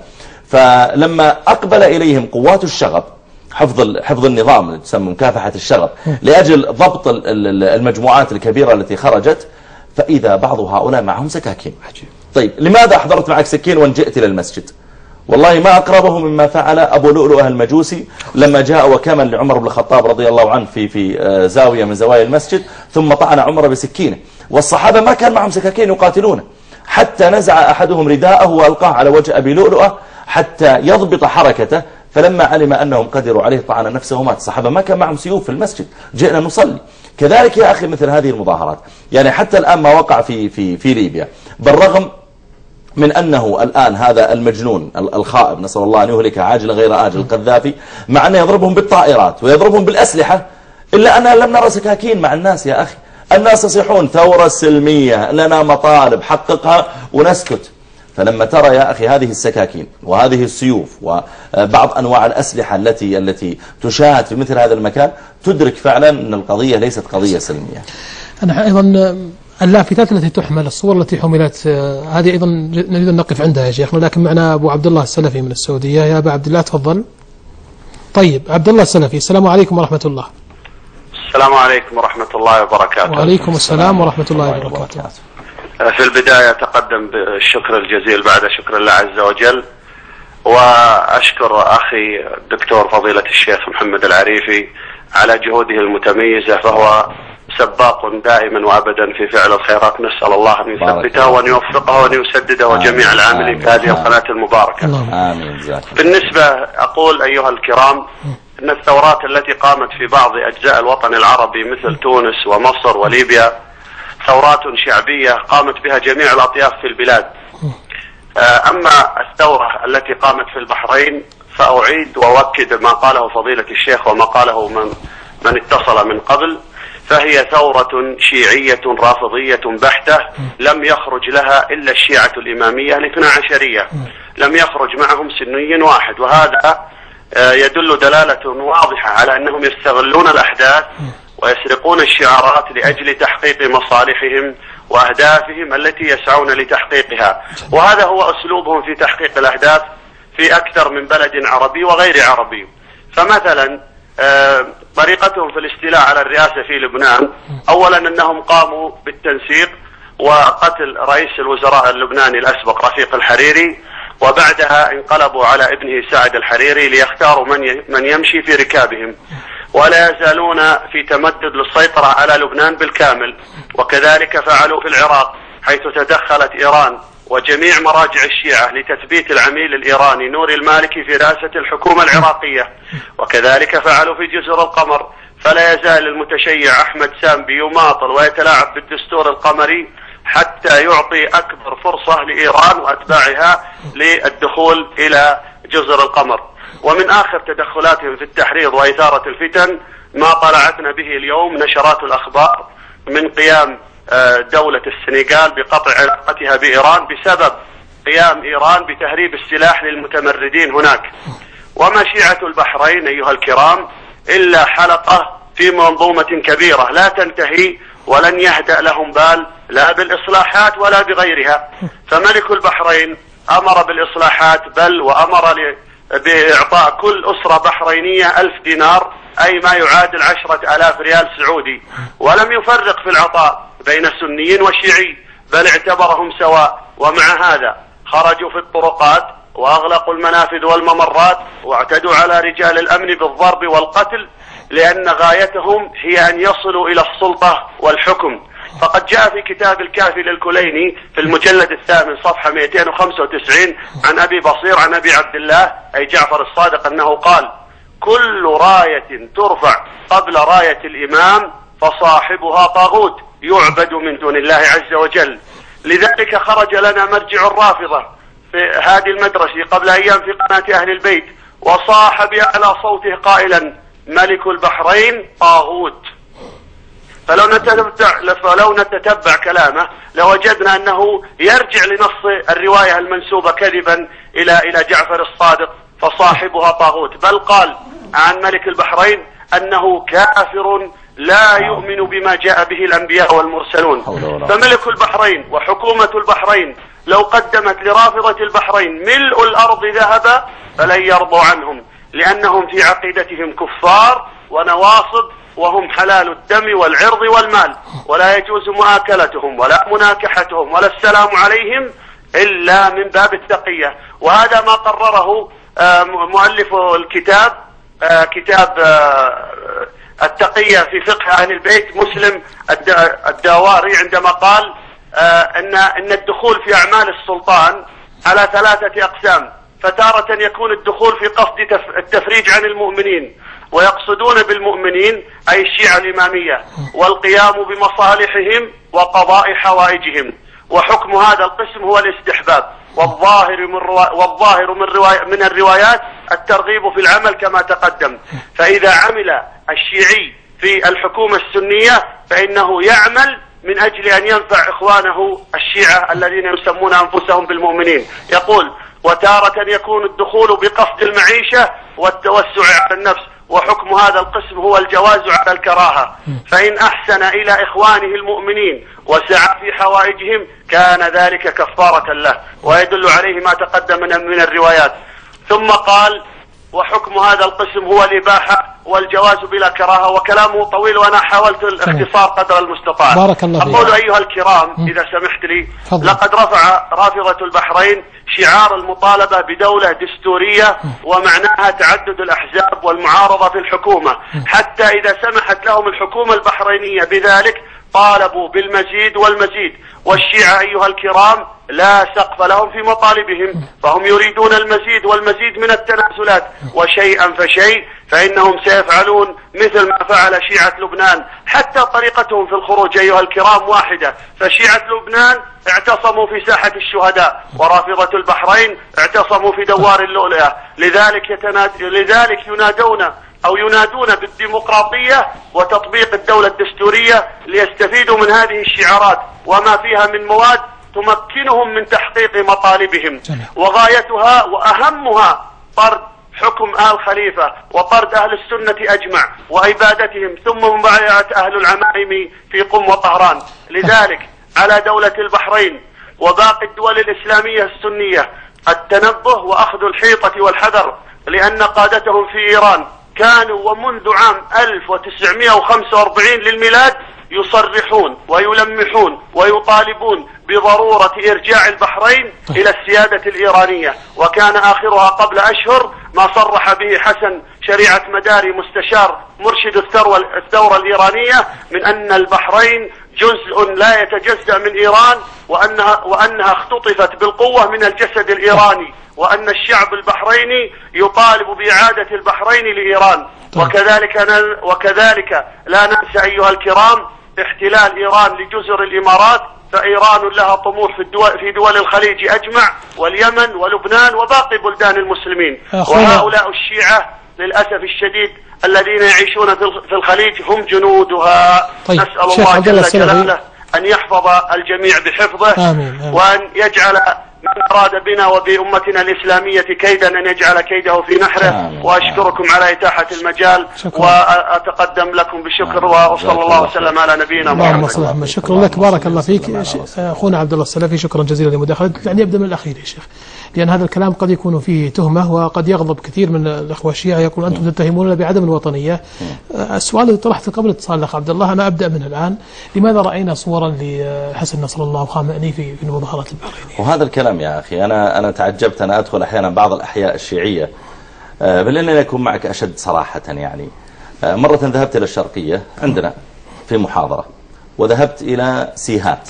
فلما أقبل إليهم قوات الشغب حفظ حفظ النظام اللي تسمى مكافحة الشغب لأجل ضبط المجموعات الكبيرة التي خرجت، فإذا بعض هؤلاء معهم سكاكين. طيب لماذا أحضرت معك سكين وان جئت إلى المسجد؟ والله ما أقربه مما فعل أبو لؤلؤة المجوسي لما جاء وكمن لعمر بن الخطاب رضي الله عنه في في زاوية من زوايا المسجد، ثم طعن عمر بسكينه، والصحابة ما كان معهم سكاكين يقاتلونه، حتى نزع أحدهم رداءه وألقاه على وجه أبي لؤلؤة حتى يضبط حركته، فلما علم أنهم قدروا عليه طعن نفسه ومات. الصحابة ما كان معهم سيوف في المسجد، جئنا نصلي. كذلك يا أخي مثل هذه المظاهرات، يعني حتى الآن ما وقع في في في ليبيا، بالرغم من أنه الآن هذا المجنون الخائب نسأل الله أن يهلك عاجلا غير آجل القذافي، مع أنه يضربهم بالطائرات ويضربهم بالأسلحة، إلا أننا لم نرى سكاكين مع الناس يا أخي. الناس يصيحون ثورة سلمية لنا مطالب حققها ونسكت. فلما ترى يا أخي هذه السكاكين وهذه السيوف وبعض أنواع الأسلحة التي التي تشاهد في مثل هذا المكان، تدرك فعلا أن القضية ليست قضية سلمية. أنا أيضا اللافتات التي تحمل، الصور التي حملت، هذه أيضا نريد أن نقف عندها يا شيخنا، لكن معنا أبو عبد الله السلفي من السعودية. يا أبا عبد الله تفضل. طيب عبد الله السلفي، السلام عليكم ورحمة الله. السلام عليكم ورحمة الله وبركاته. وعليكم السلام ورحمة الله وبركاته. في البداية أتقدم بالشكر الجزيل بعد شكر الله عز وجل، وأشكر أخي الدكتور فضيلة الشيخ محمد العريفي على جهوده المتميزة، فهو سباق دائما وأبدا في فعل الخيرات. نسأل الله أن يثبته وأن يوفقه وأن يسدده وجميع العاملين في هذه القناة المباركة. آمين. بالنسبة أقول أيها الكرام أن الثورات التي قامت في بعض أجزاء الوطن العربي مثل تونس ومصر وليبيا ثورات شعبية قامت بها جميع الأطياف في البلاد. أما الثورة التي قامت في البحرين فأعيد وأؤكد ما قاله فضيلة الشيخ وما قاله من, من اتصل من قبل، فهي ثورة شيعية رافضية بحتة، لم يخرج لها إلا الشيعة الإمامية الاثنى عشرية، لم يخرج معهم سني واحد، وهذا يدل دلالة واضحة على أنهم يستغلون الأحداث ويسرقون الشعارات لأجل تحقيق مصالحهم وأهدافهم التي يسعون لتحقيقها، وهذا هو أسلوبهم في تحقيق الأهداف في أكثر من بلد عربي وغير عربي. فمثلا طريقتهم في الاستيلاء على الرئاسة في لبنان، أولا أنهم قاموا بالتنسيق وقتل رئيس الوزراء اللبناني الأسبق رفيق الحريري، وبعدها انقلبوا على ابنه سعد الحريري ليختاروا من من يمشي في ركابهم، ولا يزالون في تمدد للسيطرة على لبنان بالكامل. وكذلك فعلوا في العراق، حيث تدخلت إيران وجميع مراجع الشيعة لتثبيت العميل الإيراني نوري المالكي في رئاسة الحكومة العراقية. وكذلك فعلوا في جزر القمر، فلا يزال المتشيع أحمد سامبي يماطل ويتلاعب بالدستور القمري حتى يعطي أكبر فرصة لإيران وأتباعها للدخول إلى جزر القمر. ومن آخر تدخلاتهم في التحريض وإثارة الفتن ما طلعتنا به اليوم نشرات الأخبار من قيام دولة السنغال بقطع علاقتها بإيران بسبب قيام إيران بتهريب السلاح للمتمردين هناك. وما شيعة البحرين أيها الكرام إلا حلقة في منظومة كبيرة لا تنتهي، ولن يهدأ لهم بال لا بالإصلاحات ولا بغيرها. فملك البحرين أمر بالإصلاحات، بل وأمر بإعطاء كل أسرة بحرينية ألف دينار، أي ما يعادل عشرة آلاف ريال سعودي، ولم يفرق في العطاء بين سنيين وشيعي، بل اعتبرهم سواء. ومع هذا خرجوا في الطرقات وأغلقوا المنافذ والممرات واعتدوا على رجال الأمن بالضرب والقتل، لأن غايتهم هي أن يصلوا إلى السلطة والحكم. فقد جاء في كتاب الكافي للكليني في المجلد الثامن صفحة مئتين وخمسة وتسعين عن أبي بصير عن أبي عبد الله أي جعفر الصادق أنه قال: كل راية ترفع قبل راية الإمام فصاحبها طاغوت يعبد من دون الله عز وجل. لذلك خرج لنا مرجع الرافضة في هذه المدرسة قبل أيام في قناة أهل البيت وصاح بأعلى صوته قائلا: ملك البحرين طاغوت. فلو نتتبع, فلو نتتبع كلامه لوجدنا أنه يرجع لنص الرواية المنسوبة كذبا إلى إلى جعفر الصادق فصاحبها طاغوت، بل قال عن ملك البحرين أنه كافر لا يؤمن بما جاء به الأنبياء والمرسلون. فملك البحرين وحكومة البحرين لو قدمت لرافضة البحرين ملء الأرض ذهبا فلن يرضوا عنهم، لأنهم في عقيدتهم كفار ونواصب، وهم حلال الدم والعرض والمال، ولا يجوز مؤاكلتهم ولا مناكحتهم ولا السلام عليهم إلا من باب التقية. وهذا ما قرره مؤلف الكتاب كتاب التقية في فقه أهل البيت مسلم الدواري عندما قال أن أن الدخول في أعمال السلطان على ثلاثة أقسام. فتارة يكون الدخول في قصد التفريج عن المؤمنين، ويقصدون بالمؤمنين أي الشيعة الإمامية، والقيام بمصالحهم وقضاء حوائجهم. وحكم هذا القسم هو الاستحباب، والظاهر من روا... والظاهر من, روا... من الروايات الترغيب في العمل كما تقدم. فإذا عمل الشيعي في الحكومة السنية فإنه يعمل من أجل أن ينفع إخوانه الشيعة الذين يسمون أنفسهم بالمؤمنين. يقول: وتارة يكون الدخول بقصد المعيشة والتوسع على النفس، وحكم هذا القسم هو الجواز على الكراهة. فإن أحسن إلى إخوانه المؤمنين وسعى في حوائجهم كان ذلك كفارة له، ويدل عليه ما تقدم من الروايات. ثم قال: وحكم هذا القسم هو الإباحة والجواز بلا كراهة. وكلامه طويل وأنا حاولت الاختصار قدر المستطاع. بارك الله فيك. أقول أيها الكرام م. إذا سمحت لي، فضل. لقد رفع رافضة البحرين شعار المطالبة بدولة دستورية م. ومعناها تعدد الأحزاب والمعارضة في الحكومة م. حتى إذا سمحت لهم الحكومة البحرينية بذلك طالبوا بالمزيد والمزيد. والشيعة أيها الكرام لا سقف لهم في مطالبهم، فهم يريدون المزيد والمزيد من التنازلات، وشيئا فشيء فإنهم سيفعلون مثل ما فعل شيعة لبنان. حتى طريقتهم في الخروج أيها الكرام واحدة، فشيعة لبنان اعتصموا في ساحة الشهداء، ورافضة البحرين اعتصموا في دوار اللؤلؤة. لذلك, يتناد... لذلك ينادون أو ينادون بالديمقراطية وتطبيق الدولة الدستورية ليستفيدوا من هذه الشعارات وما فيها من مواد تمكنهم من تحقيق مطالبهم. وغايتها وأهمها طرد حكم آل خليفة وطرد أهل السنة أجمع وإبادتهم، ثم مبايعة أهل العمائم في قم وطهران. لذلك على دولة البحرين وباقي الدول الإسلامية السنية التنبه وأخذ الحيطة والحذر، لأن قادتهم في إيران كانوا ومنذ عام ألف وتسعمائة وخمسة وأربعين للميلاد يصرحون ويلمحون ويطالبون بضرورة إرجاع البحرين إلى السيادة الإيرانية، وكان آخرها قبل أشهر ما صرح به حسن شريعة مداري مستشار مرشد الثورة, الثورة الإيرانية من أن البحرين جزء لا يتجزأ من إيران، وأنها, وأنها اختطفت بالقوة من الجسد الإيراني، وأن الشعب البحريني يطالب بإعادة البحرين لإيران. وكذلك, وكذلك لا ننسى أيها الكرام احتلال إيران لجزر الإمارات، فإيران لها طموح في الدول, في دول الخليج أجمع واليمن ولبنان وباقي بلدان المسلمين. وهؤلاء الشيعة للأسف الشديد الذين يعيشون في الخليج هم جنودها. طيب. نسأل الله جل جلاله أن يحفظ الجميع بحفظه. آمين. آمين. وأن يجعل من أراد بنا وبأمتنا الإسلامية كيدا أن يجعل كيده في نحره. آمين. وأشكركم آمين. على إتاحة المجال. شكرا. وأتقدم لكم بشكر. وصلى الله وسلم على نبينا محمد. شكرا لك، بارك الله فيك أخونا عبد الله السلفي، شكرا جزيلا لمداخلتك. يعني أبدأ من الأخير يا شيخ، لأن هذا الكلام قد يكون فيه تهمة، وقد يغضب كثير من الأخوة الشيعة يقول أنتم تتهموننا بعدم الوطنية. السؤال الذي طرحته قبل اتصال الأخ عبد الله، أنا أبدأ منه الآن. لماذا رأينا صورا لحسن نصر الله وخامنئي في في المظاهرات البحرينية؟ وهذا الكلام يا أخي أنا أنا تعجبت. أنا أدخل أحيانا بعض الأحياء الشيعية، بل إنني أكون معك أشد صراحة. يعني مرة ذهبت إلى الشرقية عندنا في محاضرة، وذهبت إلى سيهات.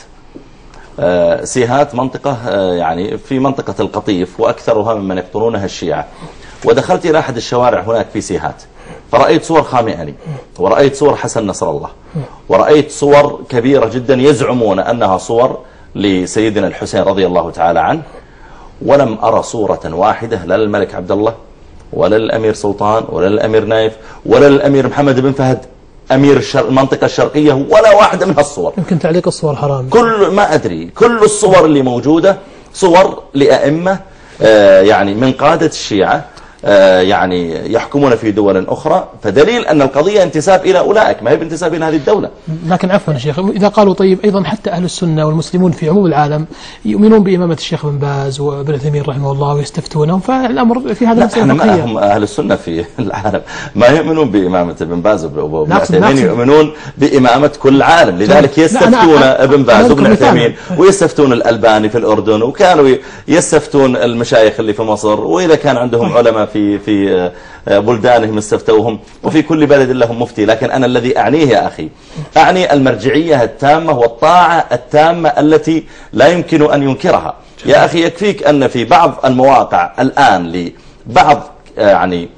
سيهات منطقة يعني في منطقة القطيف، وأكثرها ممن يقطنونها الشيعة. ودخلت إلى أحد الشوارع هناك في سيهات، فرأيت صور خامنئي، ورأيت صور حسن نصر الله، ورأيت صور كبيرة جدا يزعمون أنها صور لسيدنا الحسين رضي الله تعالى عنه، ولم أرى صورة واحدة لا للملك عبد الله ولا للأمير سلطان ولا للأمير نايف ولا للأمير محمد بن فهد أمير المنطقة الشرقية، ولا واحدة من هالصور. يمكن تعليق الصور حرام. كل ما أدري، كل الصور اللي موجودة صور لأئمة آه يعني من قادة الشيعة آه يعني يحكمون في دول أخرى، فدليل أن القضية انتساب إلى أولئك، ما هي بانتساب إلى هذه الدولة. لكن عفوا يا شيخ، إذا قالوا طيب أيضا حتى أهل السنة والمسلمون في عموم العالم يؤمنون بإمامة الشيخ بن باز وابن عثيمين رحمه الله ويستفتونهم، فالأمر في هذا نفس البقية. لا، هم أهل السنة في العالم ما يؤمنون بإمامة ابن باز وابن عثيمين، يؤمنون بإمامة كل عالم، لذلك يستفتون ابن باز وابن عثيمين، ويستفتون الألباني في الأردن، وكانوا يستفتون المشايخ اللي في مصر، وإذا كان عندهم علماء في في بلدانهم استفتوهم، وفي كل بلد لهم مفتي. لكن أنا الذي أعنيه يا أخي، أعني المرجعية التامة والطاعة التامة التي لا يمكن أن ينكرها. يا أخي يكفيك أن في بعض المواقع الآن لبعض يعني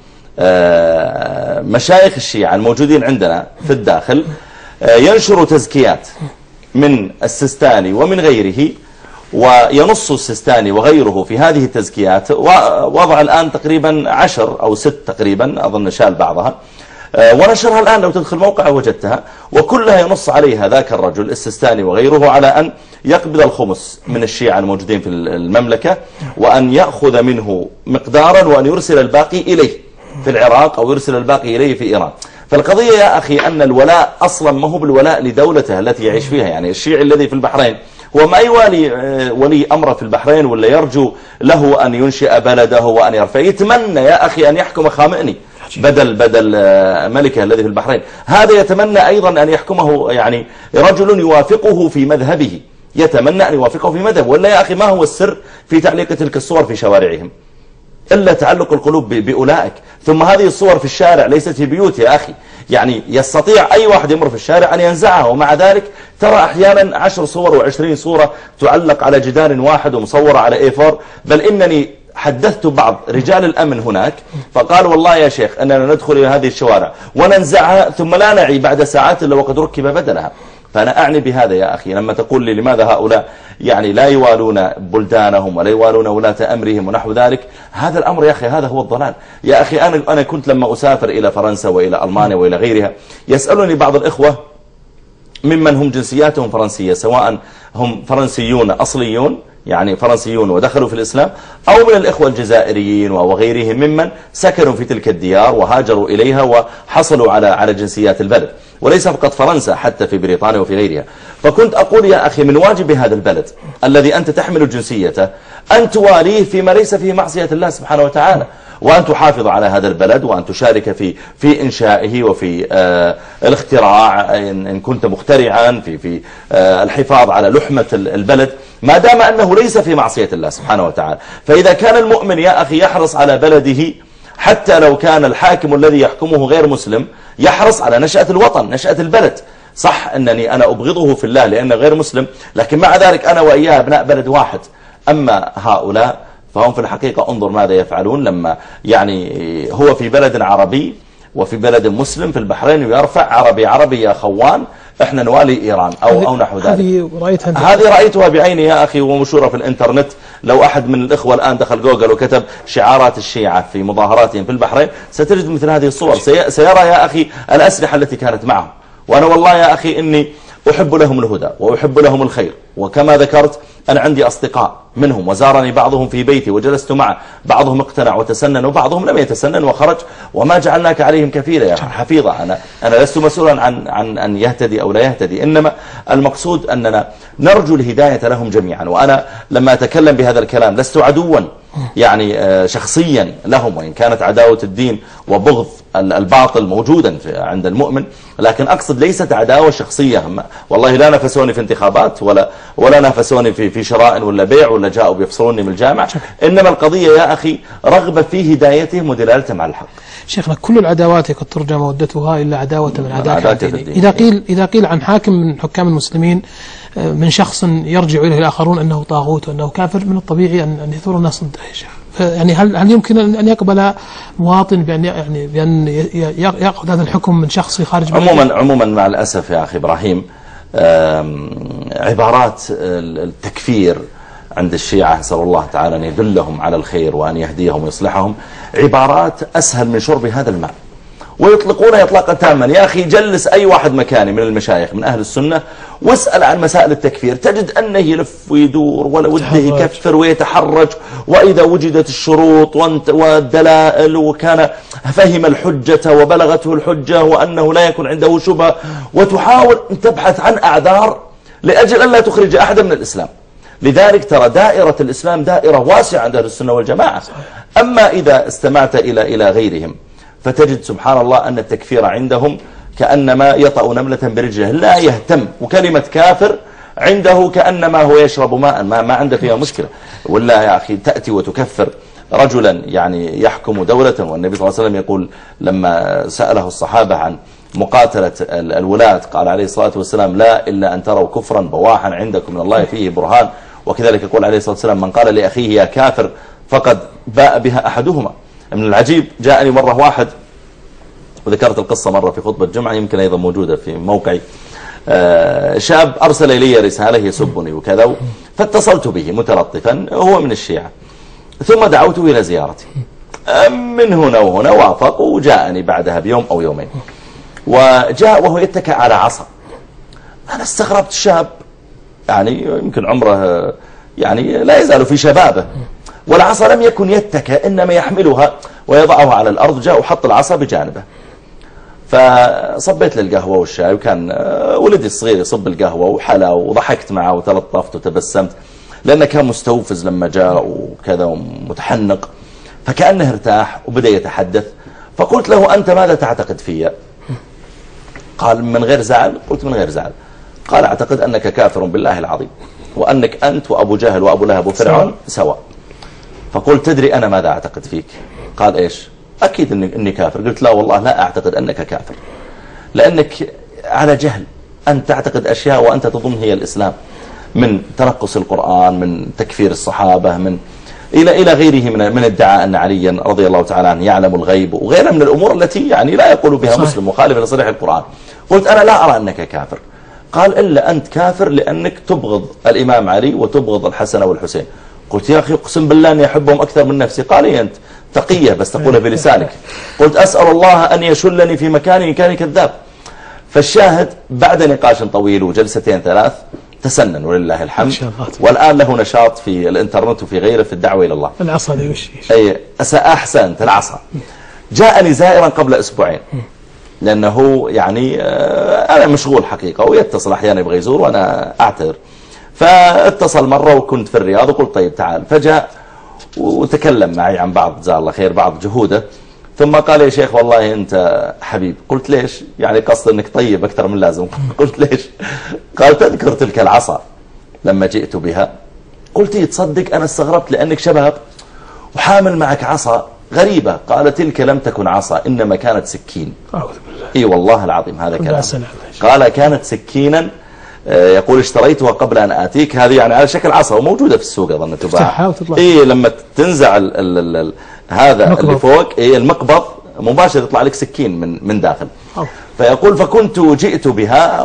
مشايخ الشيعة الموجودين عندنا في الداخل ينشروا تزكيات من السيستاني ومن غيره، وينص السيستاني وغيره في هذه التزكيات، ووضع الآن تقريبا عشر أو ست تقريبا أظن شال بعضها، ونشرها الآن لو تدخل موقع وجدتها، وكلها ينص عليها ذاك الرجل السيستاني وغيره على أن يقبض الخمس من الشيعة الموجودين في المملكة، وأن يأخذ منه مقدارا وأن يرسل الباقي إليه في العراق أو يرسل الباقي إليه في إيران. فالقضية يا أخي أن الولاء أصلا ما هو بالولاء لدولته التي يعيش فيها. يعني الشيعي الذي في البحرين هو ما يوالي ولي أمره في البحرين ولا يرجو له أن ينشئ بلده وأن يرفع، يتمنى يا أخي أن يحكم خامنئي بدل بدل ملكه الذي في البحرين. هذا يتمنى أيضا أن يحكمه يعني رجل يوافقه في مذهبه، يتمنى أن يوافقه في مذهبه. ولا يا أخي ما هو السر في تعليق تلك الصور في شوارعهم إلا تعلق القلوب بأولئك؟ ثم هذه الصور في الشارع ليست في بيوت يا أخي، يعني يستطيع أي واحد يمر في الشارع أن ينزعها، ومع ذلك ترى أحيانا عشر صور وعشرين صورة تعلق على جدار واحد ومصورة على إيه فور. بل إنني حدثت بعض رجال الأمن هناك فقال والله يا شيخ أننا ندخل إلى هذه الشوارع وننزعها ثم لا نعي بعد ساعات إلا وقد ركب بدلها. فأنا أعني بهذا يا أخي لما تقول لي لماذا هؤلاء يعني لا يوالون بلدانهم ولا يوالون ولاة أمرهم ونحو ذلك، هذا الأمر يا أخي هذا هو الضلال. يا أخي أنا أنا كنت لما أسافر إلى فرنسا وإلى ألمانيا وإلى غيرها يسألني بعض الإخوة ممن هم جنسياتهم فرنسية، سواء هم فرنسيون أصليون يعني فرنسيون ودخلوا في الإسلام، أو من الإخوة الجزائريين وغيرهم ممن سكنوا في تلك الديار وهاجروا إليها وحصلوا على على جنسيات البلد، وليس فقط فرنسا حتى في بريطانيا وفي غيرها. فكنت أقول يا أخي من واجب هذا البلد الذي أنت تحمل جنسيته أن تواليه فيما ليس فيه معصية الله سبحانه وتعالى، وأن تحافظ على هذا البلد، وأن تشارك في في إنشائه وفي آه الاختراع إن, إن كنت مخترعا في في آه الحفاظ على لحمة البلد، ما دام أنه ليس في معصية الله سبحانه وتعالى. فإذا كان المؤمن يا أخي يحرص على بلده حتى لو كان الحاكم الذي يحكمه غير مسلم، يحرص على نشأة الوطن، نشأة البلد. صح أنني أنا أبغضه في الله لأنه غير مسلم، لكن مع ذلك أنا وإياه أبناء بلد واحد. أما هؤلاء فهم في الحقيقة انظر ماذا يفعلون لما يعني هو في بلد عربي وفي بلد مسلم في البحرين ويرفع عربي عربي يا خوان احنا نوالي ايران او او نحو ذلك. هذه رأيتها هذه رأيتها بعيني يا اخي ومشهورة في الانترنت. لو احد من الاخوة الان دخل جوجل وكتب شعارات الشيعة في مظاهراتهم في البحرين ستجد مثل هذه الصور، سيرى يا اخي الاسلحة التي كانت معهم. وانا والله يا اخي اني احب لهم الهدى واحب لهم الخير، وكما ذكرت أنا عندي أصدقاء منهم وزارني بعضهم في بيتي وجلست معه، بعضهم اقتنع وتسنن وبعضهم لم يتسنن وخرج، وما جعلناك عليهم كفيلا يا حفيظة. أنا, أنا لست مسؤولا عن, عن أن يهتدي أو لا يهتدي، إنما المقصود أننا نرجو الهداية لهم جميعا. وأنا لما أتكلم بهذا الكلام لست عدوا يعني شخصيا لهم، وإن كانت عداوة الدين وبغض الباطل موجودا عند المؤمن، لكن أقصد ليست عداوة شخصية. والله لا نفسوني في انتخابات ولا ولا نفسوني في في شراء ولا بيع ولا جاءوا بيفصلوني من الجامعة، إنما القضية يا أخي رغبة في هدايتهم ودلالتهم على الحق. شيخنا كل العداوات قد ترجى مودتها إلا عداوة من عداوات الدين. إذا قيل إذا قيل عن حاكم من حكام المسلمين من شخص يرجع إليه الآخرون أنه طاغوت وأنه كافر، من الطبيعي أن أن يثور الناس ضده يا شيخ. يعني هل هل يمكن أن يقبل مواطن بأن يعني بأن يأخذ هذا الحكم من شخص خارج بلده؟ عموما عموما مع الأسف يا أخي إبراهيم عبارات التكفير عند الشيعة نسأل الله تعالى أن يدلهم على الخير وأن يهديهم ويصلحهم عبارات أسهل من شرب هذا الماء، ويطلقون إطلاقا تاما. يا أخي جلس أي واحد مكاني من المشايخ من أهل السنة واسأل عن مسائل التكفير، تجد أنه يلف ويدور ولا وده يكفر ويتحرج، وإذا وجدت الشروط والدلائل وكان فهم الحجة وبلغته الحجة وأنه لا يكون عنده شبهة، وتحاول أن تبحث عن أعذار لأجل أن لا تخرج أحدا من الإسلام. لذلك ترى دائرة الإسلام دائرة واسعة عند أهل السنة والجماعة. أما إذا استمعت إلى إلى غيرهم فتجد سبحان الله أن التكفير عندهم كأنما يطأ نملة برجله، لا يهتم، وكلمة كافر عنده كأنما هو يشرب ماء، ما, ما عنده فيها مشكلة. ولا يا أخي تأتي وتكفر رجلا يعني يحكم دولة، والنبي صلى الله عليه وسلم يقول لما سأله الصحابة عن مقاتلة الولاة قال عليه الصلاة والسلام لا إلا أن تروا كفرا بواحا عندكم من الله فيه برهان. وكذلك يقول عليه الصلاة والسلام من قال لأخيه يا كافر فقد باء بها أحدهما. من العجيب جاءني مرة واحد، وذكرت القصة مرة في خطبة الجمعة يمكن أيضا موجودة في موقعي، شاب أرسل إلي رسالة يسبني وكذا، فاتصلت به متلطفا، هو من الشيعة، ثم دعوته إلى زيارتي من هنا وهنا، وافق وجاءني بعدها بيوم أو يومين، وجاء وهو يتكئ على عصا. أنا استغربت، الشاب يعني يمكن عمره يعني لا يزال في شبابه، والعصا لم يكن يتكئ إنما يحملها ويضعها على الأرض. جاء وحط العصا بجانبه، فصبيت له القهوة والشاي، وكان ولدي الصغير يصب القهوة وحلا، وضحكت معه وتلطفت وتبسمت لأنه كان مستوفز لما جاء وكذا ومتحنق، فكأنه ارتاح وبدأ يتحدث. فقلت له أنت ماذا تعتقد فيا؟ قال من غير زعل. قلت من غير زعل. قال أعتقد أنك كافر بالله العظيم، وأنك أنت وأبو جهل وأبو لهب وفرعون سواء. فقلت تدري أنا ماذا أعتقد فيك؟ قال إيش؟ أكيد إني, إني كافر. قلت لا والله لا أعتقد أنك كافر، لأنك على جهل، أن تعتقد أشياء وأنت تظن هي الإسلام، من تنقص القرآن، من تكفير الصحابة، من إلى إلى غيره من من ادعاء أن عليا رضي الله تعالى عنه يعلم الغيب وغيرها من الأمور التي يعني لا يقول بها صحيح. مسلم مخالف لصريح القرآن. قلت أنا لا أرى أنك كافر. قال إلا أنت كافر لأنك تبغض الإمام علي وتبغض الحسن والحسين. قلت يا أخي اقسم بالله أني أحبهم أكثر من نفسي. قال لي أنت تقية بس تقولها بلسانك. قلت أسأل الله أن يشلني في مكاني إن كان كذاب. فالشاهد بعد نقاش طويل وجلستين ثلاث تسنن ولله الحمد، والآن له نشاط في الانترنت وفي غيره في الدعوة إلى الله. العصا دي وش أي أحسنت العصا. جاءني زائرا قبل أسبوعين، لأنه يعني أنا مشغول حقيقة، ويتصل أحيانا يبغى يزور وأنا أعتذر. فاتصل مرة وكنت في الرياض وقلت طيب تعال، فجاء وتكلم معي عن بعض جزاه الله خير بعض جهوده، ثم قال يا شيخ والله أنت حبيب. قلت ليش؟ يعني قصد أنك طيب أكثر من لازم. قلت ليش؟ قال تذكر تلك العصا لما جئت بها؟ قلت تصدق أنا استغربت لأنك شباب وحامل معك عصا غريبة. قال تلك لم تكن عصا إنما كانت سكين. اي والله العظيم هذا كلام. قال كانت سكينا، يقول اشتريتها قبل أن آتيك، هذه يعني على شكل عصا وموجودة في السوق أظن تباع. اي لما تنزع ال ال ال هذا المقبض اللي فوق اي المقبض مباشر يطلع لك سكين من من داخل. أوه. فيقول فكنت جئت بها،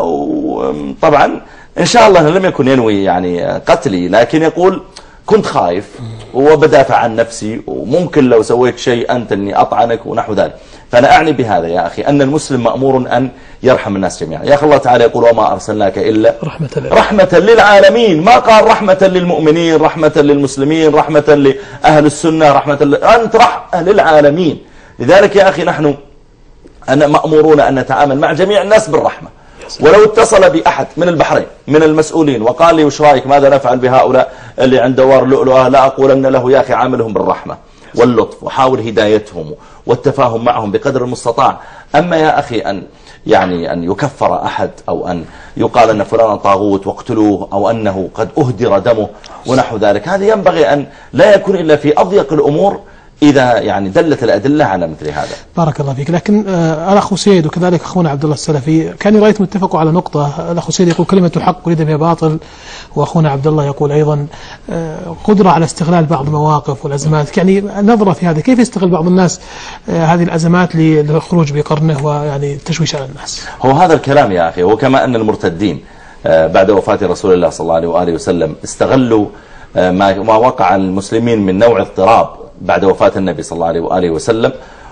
وطبعا إن شاء الله لم يكن ينوي يعني قتلي، لكن يقول كنت خايف وبدافع عن نفسي، وممكن لو سويت شيء أنت أني أطعنك ونحو ذلك. فأنا أعني بهذا يا أخي أن المسلم مأمور أن يرحم الناس جميعا. يا أخي الله تعالى يقول وما أرسلناك إلا رحمة للعالمين. رحمة للعالمين، ما قال رحمة للمؤمنين، رحمة للمسلمين، رحمة لأهل السنة، رحمة ل... أنت رحمة للعالمين. لذلك يا أخي نحن أنا مأمورون أن نتعامل مع جميع الناس بالرحمة. ولو اتصل بأحد من البحرين من المسؤولين وقال لي وش رايك ماذا نفعل بهؤلاء اللي عند دوار لؤلؤة، لا أقول أن له يا أخي عاملهم بالرحمة واللطف وحاول هدايتهم والتفاهم معهم بقدر المستطاع. أما يا أخي أن يعني أن يكفر أحد أو أن يقال أن فلان طاغوت واقتلوه أو أنه قد أهدر دمه ونحو ذلك، هذا ينبغي أن لا يكون إلا في أضيق الأمور إذا يعني دلت الأدلة على مثل هذا. بارك الله فيك. لكن آه الأخ سيد وكذلك أخونا عبد الله السلفي كان رأيت متفقوا على نقطة. الأخ سيد يقول كلمة حق وليد بها باطل، وأخونا عبد الله يقول أيضا آه قدرة على استغلال بعض المواقف والأزمات. يعني نظرة في هذا، كيف يستغل بعض الناس آه هذه الأزمات للخروج بقرنه ويعني التشويش على الناس؟ هو هذا الكلام يا أخي، هو كما أن المرتدين آه بعد وفاة رسول الله صلى الله عليه وآله وسلم استغلوا آه ما, ما وقع المسلمين من نوع اضطراب بعد وفاة النبي صلى الله عليه وآله وسلم،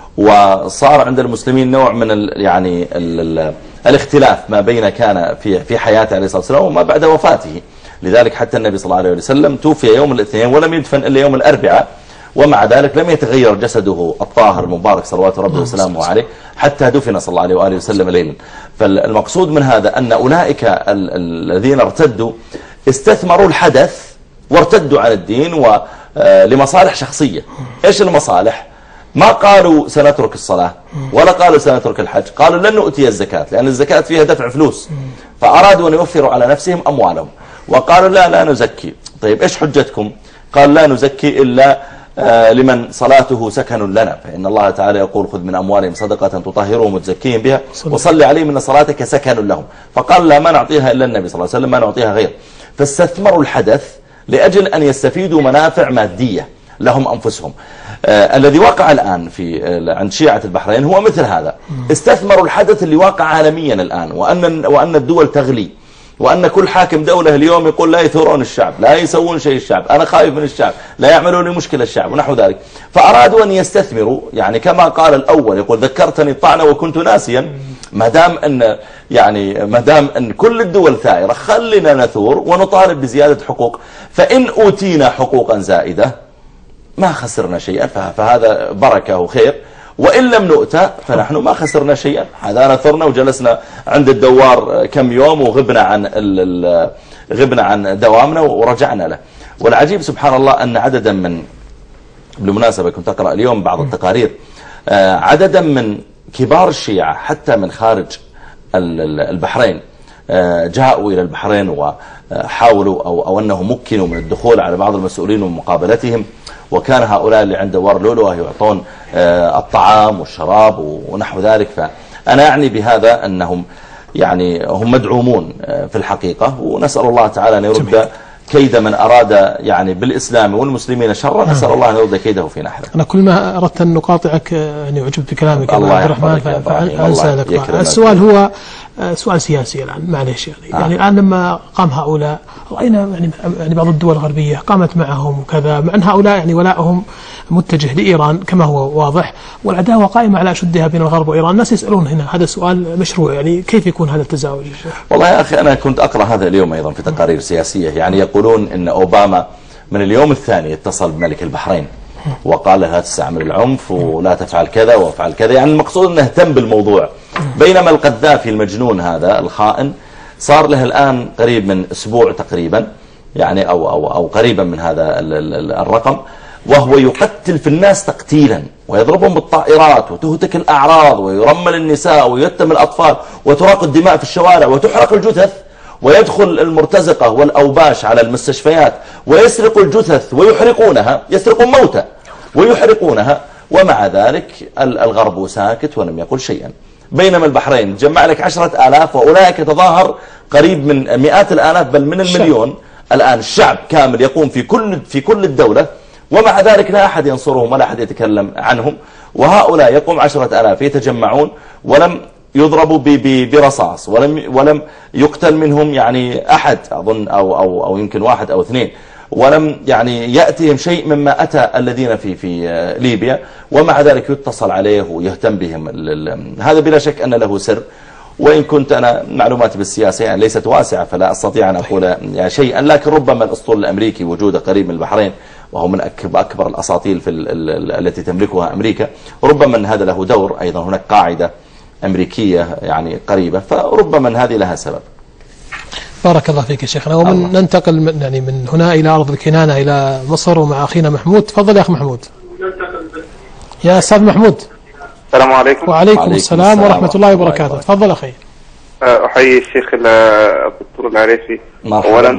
وصار عند المسلمين نوع من ال يعني ال ال الاختلاف ما بين كان في في حياته عليه الصلاة والسلام وما بعد وفاته. لذلك حتى النبي صلى الله عليه وسلم توفي يوم الاثنين ولم يدفن إلا يوم الأربعاء، ومع ذلك لم يتغير جسده الطاهر المبارك صلوات ربه وسلامه عليه حتى دفن صلى الله عليه وآله وسلم ليلا. فالمقصود من هذا أن أولئك الذين ارتدوا استثمروا الحدث وارتدوا عن الدين و لمصالح شخصية. إيش المصالح؟ ما قالوا سنترك الصلاة ولا قالوا سنترك الحج، قالوا لن نؤتي الزكاة لأن الزكاة فيها دفع فلوس، فأرادوا أن يوفروا على نفسهم أموالهم، وقالوا لا لا نزكي. طيب إيش حجتكم؟ قال لا نزكي إلا لمن صلاته سكن لنا، فإن الله تعالى يقول خذ من أموالهم صدقة تطهرهم وتزكيهم بها وصل عليهم إن صلاتك سكن لهم. فقال لا ما نعطيها إلا النبي صلى الله عليه وسلم، ما نعطيها غير. فاستثمروا الحدث لأجل أن يستفيدوا منافع مادية لهم أنفسهم. آه الذي وقع الآن في آه عند شيعة البحرين هو مثل هذا. استثمروا الحدث اللي واقع عالميا الآن، وأن, وأن الدول تغلي، وأن كل حاكم دولة اليوم يقول لا يثورون الشعب، لا يسوون شيء الشعب، أنا خايف من الشعب، لا يعملون لي مشكلة الشعب ونحو ذلك. فأرادوا أن يستثمروا، يعني كما قال الأول يقول ذكرتني الطعنة وكنت ناسيا. ما دام أن يعني ما دام أن كل الدول ثائرة خلينا نثور ونطالب بزيادة حقوق، فإن أوتينا حقوقا زائدة ما خسرنا شيئا، فهذا بركة وخير، وإن لم نؤتى فنحن ما خسرنا شيئا. هذا نثرنا وجلسنا عند الدوار كم يوم وغبنا عن غبنا عن دوامنا ورجعنا له. والعجيب سبحان الله أن عددا من، بالمناسبة كنت أقرأ اليوم بعض التقارير، عددا من كبار الشيعة حتى من خارج البحرين جاءوا إلى البحرين وحاولوا أو, أو أنه مكنوا من الدخول على بعض المسؤولين ومقابلتهم، وكان هؤلاء اللي عند دوار لؤلؤة يعطون الطعام والشراب ونحو ذلك. فأنا أعني بهذا أنهم يعني هم مدعومون في الحقيقة، ونسأل الله تعالى أن يرد كيد من أراد يعني بالإسلام والمسلمين شرا، نسأل الله أن يرد كيده في نحره. أنا كل ما أردت أن نقاطعك يعني عجبت بكلامك يا عبد الرحمن فأنسى لك. السؤال هو سؤال سياسي الآن، معليش يعني, آه. يعني الآن لما قام هؤلاء رأينا يعني يعني بعض الدول الغربية قامت معهم وكذا، مع أن هؤلاء يعني ولاءهم متجه لإيران كما هو واضح، والعداوة قائمة على أشدها بين الغرب وإيران. الناس يسألون هنا، هذا سؤال مشروع، يعني كيف يكون هذا التزاوج؟ والله يا أخي أنا كنت أقرأ هذا اليوم أيضا في تقارير سياسية، يعني يقولون إن أوباما من اليوم الثاني اتصل بملك البحرين وقال له لا تستعمل العنف ولا تفعل كذا وافعل كذا، يعني المقصود أنه اهتم بالموضوع. بينما القذافي المجنون هذا الخائن صار له الآن قريب من أسبوع تقريبا يعني أو, أو, أو قريبا من هذا الرقم، وهو يقتل في الناس تقتيلا ويضربهم بالطائرات وتهتك الأعراض ويرمل النساء ويتم الأطفال وتراق الدماء في الشوارع وتحرق الجثث، ويدخل المرتزقة والأوباش على المستشفيات ويسرق الجثث ويحرقونها، يسرقون موتى ويحرقونها، ومع ذلك الغرب ساكت ولم يقل شيئا. بينما البحرين جمع لك عشرة آلاف وأولئك تظاهر قريب من مئات الآلاف بل من المليون. الآن الشعب كامل يقوم في كل في كل الدولة، ومع ذلك لا أحد ينصرهم ولا أحد يتكلم عنهم. وهؤلاء يقوم عشرة آلاف يتجمعون ولم يضربوا برصاص، ولم ولم يقتل منهم يعني أحد أظن أو أو أو يمكن واحد أو اثنين، ولم يعني يأتيهم شيء مما أتى الذين في في ليبيا، ومع ذلك يتصل عليه ويهتم بهم. هذا بلا شك أن له سر، وإن كنت أنا معلوماتي بالسياسة يعني ليست واسعة فلا أستطيع أن أقول يعني شيئا، لكن ربما الأسطول الأمريكي وجوده قريب من البحرين وهو من أكبر الأساطيل في التي تملكها أمريكا، ربما أن هذا له دور. أيضا هناك قاعدة أمريكية يعني قريبة، فربما أن هذه لها سبب. بارك الله فيك يا شيخنا. ومن ننتقل من يعني من هنا إلى أرض الكنانة إلى مصر ومع أخينا محمود. تفضل يا أخي محمود. يا أستاذ محمود. السلام عليكم. وعليكم السلام ورحمة الله وبركاته. تفضل أخي. أحيي الشيخ الدكتور العريسي أولا،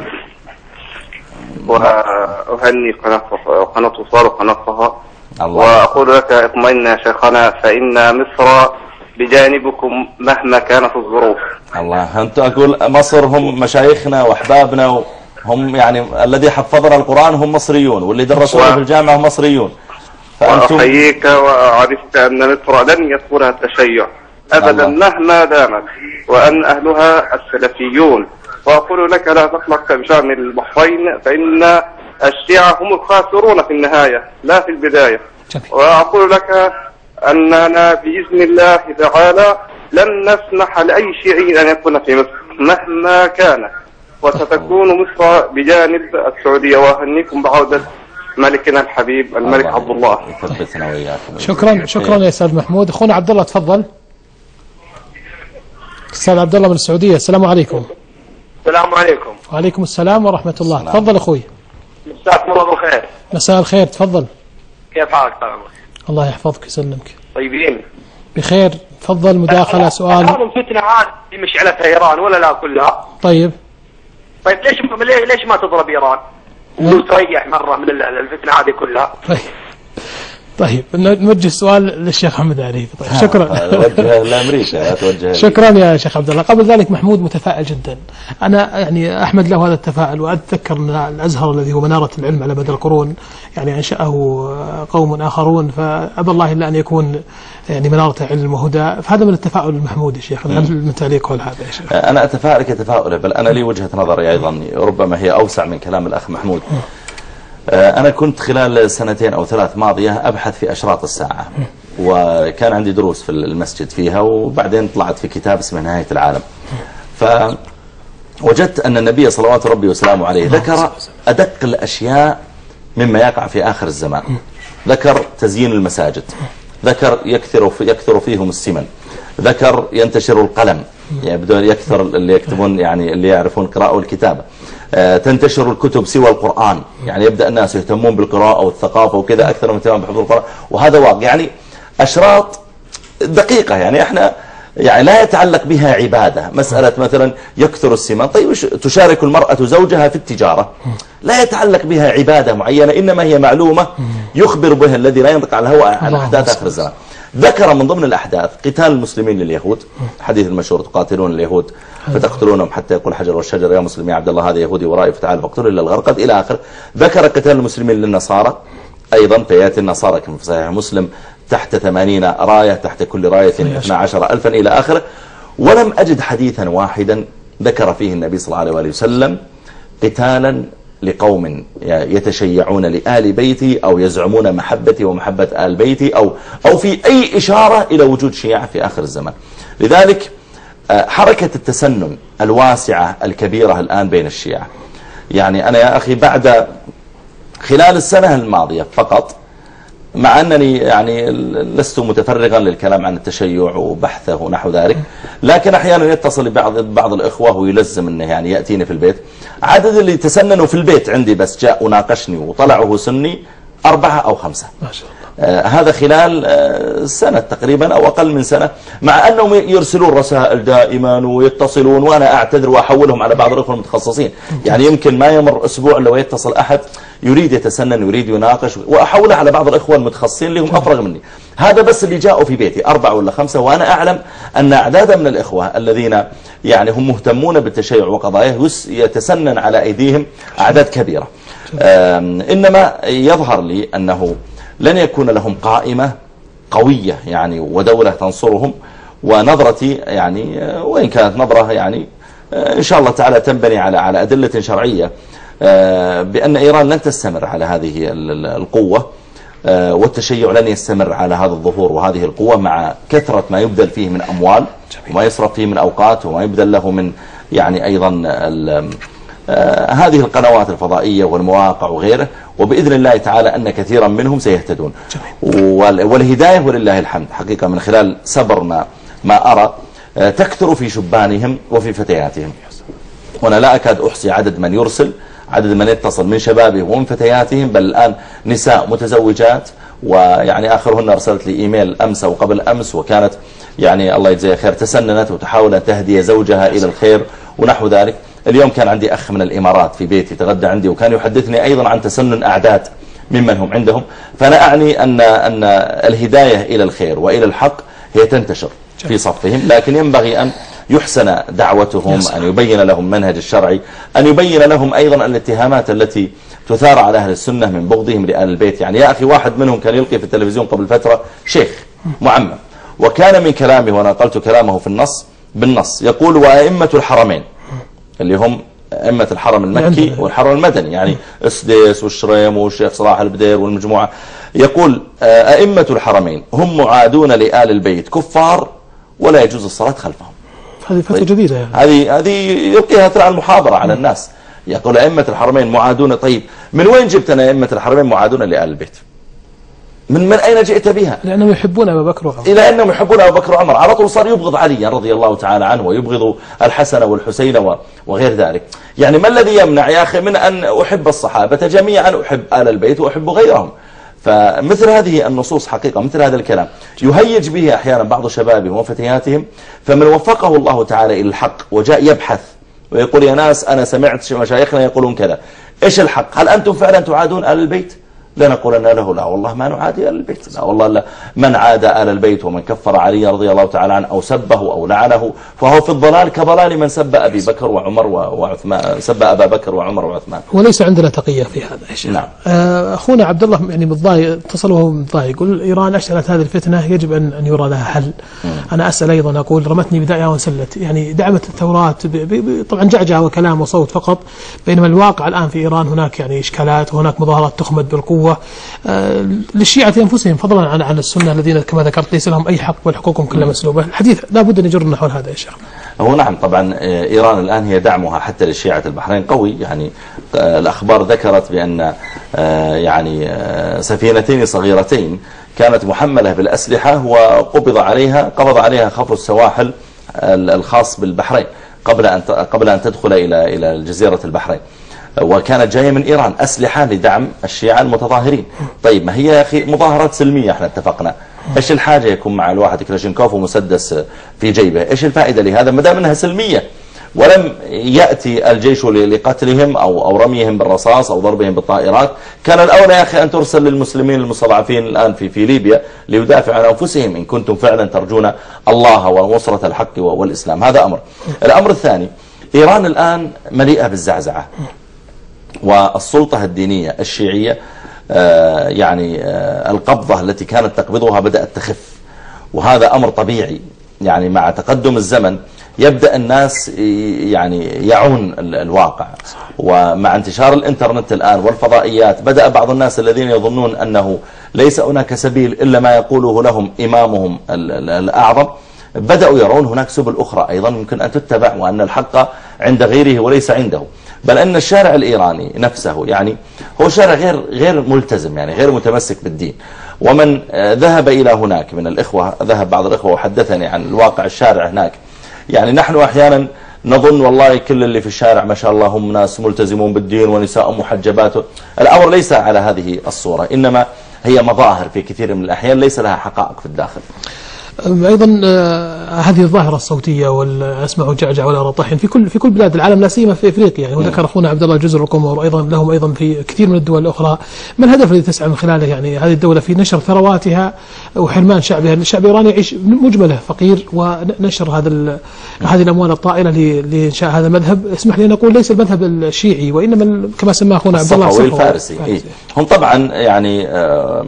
وأهني قناة قناة وصال وقناة طه، وأقول لك اطمئن يا شيخنا فإن مصر بجانبكم مهما كانت الظروف. الله، أنت أقول مصر هم مشايخنا وأحبابنا، هم يعني الذي حفظنا القرآن هم مصريون، واللي درسونا و... في الجامعة هم مصريون. فأنتم وأحييك وعرفت أن مصر لن يدخلها التشيع أبدا الله. مهما دامت، وأن أهلها السلفيون. وأقول لك لا تقلق بشأن البحرين، فإن الشيعة هم الخاسرون في النهاية لا في البداية. وأقول لك أننا بإذن الله تعالى لن نسمح لأي شيعي أن يكون في مصر مهما كان، وستكون مصر بجانب السعودية. وأهنيكم بعودة ملكنا الحبيب الملك عبد الله. شكرا شكرا يا أستاذ محمود. أخونا عبد الله تفضل. أستاذ عبد الله من السعودية. السلام عليكم. السلام عليكم. وعليكم السلام ورحمة الله. السلام. تفضل أخوي. مساك الله بالخير. مساء الخير. تفضل. كيف حالك طال عمرك؟ الله يحفظك ويسلمك. طيبين. بخير. تفضل مداخلة سؤال. الآن الفتنة هذه مش على إيران ولا لا كلها؟ طيب. طيب ليش ليش ما تضرب إيران وتريح مرة من الفتنة هذه كلها؟ طيب. طيب نوجه السؤال للشيخ محمد علي. طيب شكرا. توجه لأمريكا توجه. شكرا يا شيخ عبد الله. قبل ذلك محمود متفائل جدا. أنا يعني أحمد له هذا التفاؤل، وأتذكر أن الأزهر الذي هو منارة العلم على مدى القرون يعني أنشأه قوم آخرون، فأبى الله إلا أن يكون يعني منارة علم وهدى. فهذا من التفاؤل المحمود يا شيخ. هل من تعليق على هذا يا شيخ؟ أنا أتفائل كتفاؤله، بل أنا لي وجهة نظري أيضا ربما هي أوسع من كلام الأخ محمود. أنا كنت خلال سنتين أو ثلاث ماضية أبحث في أشراط الساعة، وكان عندي دروس في المسجد فيها، وبعدين طلعت في كتاب اسمه نهاية العالم. فوجدت أن النبي صلوات ربي وسلامه عليه ذكر أدق الأشياء مما يقع في آخر الزمان. ذكر تزيين المساجد، ذكر يكثر, في يكثر فيهم السمن، ذكر ينتشر القلم، يبدو يكثر اللي يكتبون يعني اللي يعرفون القراءة والكتابة، تنتشر الكتب سوى القرآن، يعني يبدأ الناس يهتمون بالقراءة والثقافة وكذا أكثر من اهتمام بحفظ القرآن، وهذا واقع. يعني أشراط دقيقة، يعني احنا يعني لا يتعلق بها عبادة. مسألة مثلا يكثر السمان، طيب تشارك المرأة زوجها في التجارة، لا يتعلق بها عبادة معينة، إنما هي معلومة يخبر بها الذي لا ينطق على الهوى عن أحداث آخر الزمان. ذكر من ضمن الأحداث قتال المسلمين لليهود، حديث المشهور تقاتلون اليهود فتقتلونهم حتى يقول الحجر والشجر يا مسلم يا عبد الله هذا يهودي ورائي فتعال فاقتلوا إلا الغرقد إلى آخر. ذكر قتال المسلمين للنصارى أيضا، فيات النصارى كما في صحيح مسلم تحت ثمانين راية، تحت كل راية اثنا عشر ألفا إلى آخره. ولم أجد حديثا واحدا ذكر فيه النبي صلى الله عليه وآله وسلم قتالا لقوم يتشيعون لآل بيتي أو يزعمون محبتي ومحبة آل بيتي أو, أو في أي إشارة إلى وجود شيعة في آخر الزمان. لذلك حركة التسنن الواسعة الكبيرة الآن بين الشيعة، يعني أنا يا أخي بعد خلال السنة الماضية فقط، مع أنني يعني لست متفرغا للكلام عن التشيع وبحثه ونحو ذلك، لكن أحيانا يتصل بعض بعض الإخوة ويلزم أنه يعني يأتيني في البيت. عدد اللي تسننوا في البيت عندي بس جاء وناقشني وطلعه سني أربعة أو خمسة ما شاء الله. آه هذا خلال آه سنة تقريبا أو أقل من سنة، مع أنهم يرسلون رسائل دائما ويتصلون، وأنا أعتذر وأحولهم على بعض الأخوة المتخصصين. يعني يمكن ما يمر أسبوع لو يتصل أحد يريد يتسنن يريد يناقش، وأحوله على بعض الأخوة المتخصصين اللي هم أفرغ مني. هذا بس اللي جاءوا في بيتي أربعة ولا خمسة، وأنا أعلم أن أعداد من الإخوة الذين يعني هم مهتمون بالتشيع وقضاياه يتسنن على أيديهم أعداد كبيرة. إنما يظهر لي أنه لن يكون لهم قائمة قوية يعني ودولة تنصرهم. ونظرتي يعني وإن كانت نظرة يعني إن شاء الله تعالى تنبني على على أدلة شرعية بأن إيران لن تستمر على هذه القوة، والتشيع لن يستمر على هذا الظهور وهذه القوة مع كثرة ما يبذل فيه من أموال وما يصرف فيه من أوقات وما يبذل له من يعني أيضا آه هذه القنوات الفضائية والمواقع وغيره. وبإذن الله تعالى أن كثيرا منهم سيهتدون، والهداية ولله الحمد حقيقة من خلال سبر ما, ما أرى آه تكثر في شبانهم وفي فتياتهم. وأنا لا أكاد أحصي عدد من يرسل، عدد من يتصل من شبابهم ومن فتياتهم، بل الآن نساء متزوجات، ويعني آخرهن أرسلت لي إيميل أمس أو قبل أمس وكانت يعني الله يجزيها خير تسننت وتحاول أن تهدي زوجها إلى الخير ونحو ذلك. اليوم كان عندي أخ من الإمارات في بيتي تغدى عندي وكان يحدثني أيضا عن تسنن أعداد ممن هم عندهم. فأنا أعني أن أن الهداية إلى الخير وإلى الحق هي تنتشر في صفهم، لكن ينبغي أن يحسن دعوتهم، أن يبين لهم منهج الشرعي، أن يبين لهم أيضا الاتهامات التي تثار على أهل السنة من بغضهم لآل البيت. يعني يا أخي واحد منهم كان يلقي في التلفزيون قبل فترة شيخ معمم، وكان من كلامه ونقلت كلامه في النص بالنص يقول وأئمة الحرمين اللي هم أئمة الحرم المكي والحرم المدني يعني السديس والشريم والشيخ صلاح البدير والمجموعة، يقول أئمة الحرمين هم معادون لآل البيت كفار ولا يجوز الصلاة خلفهم. هذه فترة طيب. جديدة يعني. هذه هذه يلقيها ترى المحاضرة على الناس. يقول أئمة الحرمين معادون. طيب من وين جبت أنا أئمة الحرمين معادون لآل البيت؟ من من أين جئت بها؟ لأنهم يحبون أبا بكر وعمر. إلى أنهم يحبون أبا بكر وعمر، على طول صار يبغض علي رضي الله تعالى عنه ويبغض الحسن والحسين وغير ذلك. يعني ما الذي يمنع يا أخي من أن أحب الصحابة جميعا، أحب آل البيت وأحب غيرهم؟ فمثل هذه النصوص حقيقة مثل هذا الكلام يهيج به أحيانا بعض شبابهم وفتياتهم. فمن وفقه الله تعالى إلى الحق وجاء يبحث ويقول يا ناس أنا سمعت مشايخنا يقولون كذا، إيش الحق؟ هل أنتم فعلا تعادون آل البيت؟ لنقولن له لا والله ما نعادي آل البيت، لا والله لا. من عاد آل البيت ومن كفر علي رضي الله تعالى عنه أو سبه أو لعنه فهو في الضلال كضلال من سب أبي بكر وعمر وعثمان، سب أبا بكر وعمر وعثمان. وليس عندنا تقية في هذا يا شيخ. نعم. أخونا عبد الله يعني متضايق، اتصل وهو متضايق يقول إيران أشعلت هذه الفتنة يجب أن أن يرى لها حل. م. أنا أسأل أيضا أقول رمتني بداية وانسلت، يعني دعمت الثورات طبعا جعجعة وكلام وصوت فقط، بينما الواقع الآن في إيران هناك يعني إشكالات وهناك مظاهرات تخمد بالقوة للشيعة أنفسهم فضلا عن عن السنة الذين كما ذكرت ليس لهم أي حق بل حقوقهم كلها مسلوبة. الحديث لا بد أن يجرنا حول هذا يا شيخ. هو نعم طبعا إيران الآن هي دعمها حتى للشيعة البحرين قوي. يعني الأخبار ذكرت بأن يعني سفينتين صغيرتين كانت محملة بالأسلحة وقبض عليها قبض عليها خفر السواحل الخاص بالبحرين قبل أن قبل أن تدخل إلى إلى جزيرة البحرين، وكانت جاية من إيران أسلحة لدعم الشيعة المتظاهرين. طيب ما هي يا أخي مظاهرات سلمية احنا اتفقنا، إيش الحاجة يكون مع الواحد كلاشينكوف ومسدس في جيبه؟ إيش الفائدة لهذا ما دام أنها سلمية؟ ولم يأتي الجيش لقتلهم أو أو رميهم بالرصاص أو ضربهم بالطائرات. كان الأولى يا أخي أن ترسل للمسلمين المستضعفين الآن في في ليبيا ليدافعوا عن أنفسهم إن كنتم فعلا ترجون الله ونصرة الحق والإسلام. هذا أمر. الأمر الثاني، إيران الآن مليئة بالزعزعة، والسلطة الدينية الشيعية آه يعني آه القبضة التي كانت تقبضها بدأت تخف، وهذا أمر طبيعي. يعني مع تقدم الزمن يبدأ الناس يعني يعون الواقع، ومع انتشار الانترنت الآن والفضائيات بدأ بعض الناس الذين يظنون أنه ليس هناك سبيل إلا ما يقوله لهم إمامهم الأعظم بدأوا يرون هناك سبل أخرى أيضا ممكن أن تتبع، وأن الحق عند غيره وليس عنده. بل أن الشارع الإيراني نفسه يعني هو شارع غير غير ملتزم، يعني غير متمسك بالدين. ومن ذهب إلى هناك من الإخوة، ذهب بعض الإخوة وحدثني عن الواقع الشارع هناك، يعني نحن أحيانا نظن والله كل اللي في الشارع ما شاء الله هم ناس ملتزمون بالدين ونساء محجبات. الأمر ليس على هذه الصورة، إنما هي مظاهر في كثير من الأحيان ليس لها حقائق في الداخل. أيضا هذه الظاهرة الصوتية والأسمع جعجع ولا رطح في كل في كل بلاد العالم، لا سيما في إفريقيا يعني، وذكر أخونا عبد الله جزر القمر أيضا لهم أيضا في كثير من الدول الأخرى. ما الهدف الذي تسعى من خلاله يعني هذه الدولة في نشر ثرواتها وحرمان شعبها؟ الشعب الإيراني يعيش مجمله فقير، ونشر هذا هذه الأموال الطائلة لإنشاء هذا المذهب. اسمح لي نقول ليس المذهب الشيعي، وإنما كما سماه أخونا عبد الله الصفوي الفارسي. إيه. هم طبعا يعني آه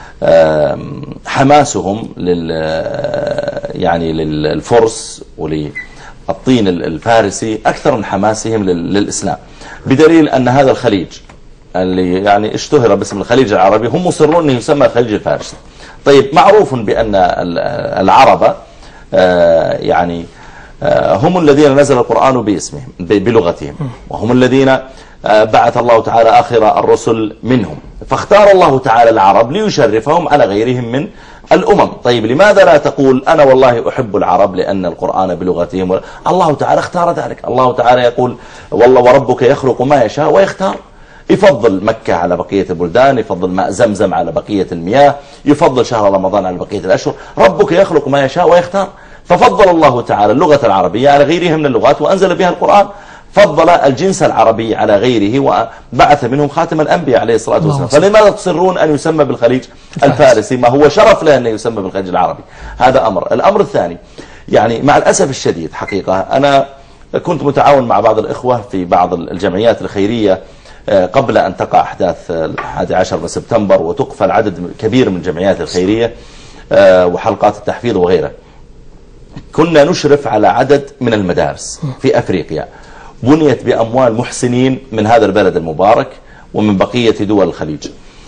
حماسهم لل يعني للفرس وللطين الفارسي أكثر من حماسهم للإسلام، بدليل أن هذا الخليج اللي يعني اشتهر باسم الخليج العربي هم مصرون أنه يسمى الخليج الفارسي. طيب معروف بأن العرب يعني هم الذين نزل القرآن باسمهم بلغتهم، وهم الذين بعث الله تعالى آخر الرسل منهم، فاختار الله تعالى العرب ليشرفهم على غيرهم من الأمم. طيب لماذا لا تقول أنا والله أحب العرب لأن القرآن بلغتهم؟ الله تعالى اختار ذلك. الله تعالى يقول والله وربك يخلق ما يشاء ويختار، يفضل مكة على بقية البلدان، يفضل ماء زمزم على بقية المياه، يفضل شهر رمضان على بقية الأشهر. ربك يخلق ما يشاء ويختار، ففضل الله تعالى اللغة العربية على غيرها من اللغات وأنزل بها القرآن، فضل الجنس العربي على غيره وبعث منهم خاتم الأنبياء عليه الصلاة والسلام. فلماذا تصرون أن يسمى بالخليج الفارسي ما هو شرف له أن يسمى بالخليج العربي؟ هذا أمر. الأمر الثاني يعني مع الأسف الشديد حقيقة أنا كنت متعاون مع بعض الإخوة في بعض الجمعيات الخيرية قبل أن تقع أحداث الحادي عشر من سبتمبر وتقفل عدد كبير من الجمعيات الخيرية وحلقات التحفيظ وغيره. كنا نشرف على عدد من المدارس في أفريقيا بنيت بأموال محسنين من هذا البلد المبارك ومن بقية دول الخليج،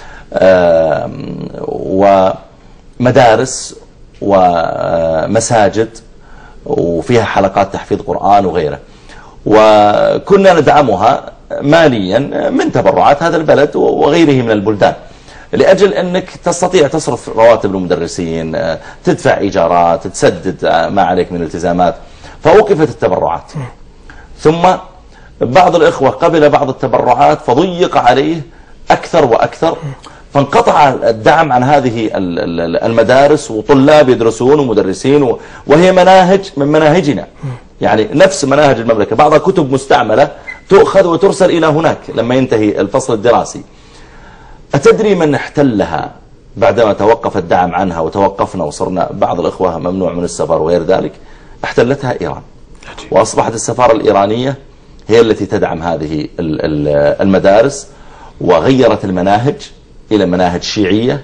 ومدارس ومساجد وفيها حلقات تحفيظ قرآن وغيره، وكنا ندعمها ماليا من تبرعات هذا البلد وغيره من البلدان، لأجل أنك تستطيع تصرف رواتب المدرسين، تدفع إيجارات، تسدد ما عليك من التزامات. فوقفت التبرعات، ثم بعض الإخوة قبل بعض التبرعات فضيق عليه أكثر وأكثر، فانقطع الدعم عن هذه المدارس وطلاب يدرسون ومدرسين، وهي مناهج من مناهجنا يعني نفس مناهج المملكة، بعضها كتب مستعملة تؤخذ وترسل إلى هناك لما ينتهي الفصل الدراسي. أتدري من احتلها بعدما توقف الدعم عنها وتوقفنا وصرنا بعض الإخوة ممنوع من السفر وغير ذلك؟ احتلتها إيران، وأصبحت السفارة الإيرانية هي التي تدعم هذه المدارس، وغيرت المناهج إلى مناهج شيعية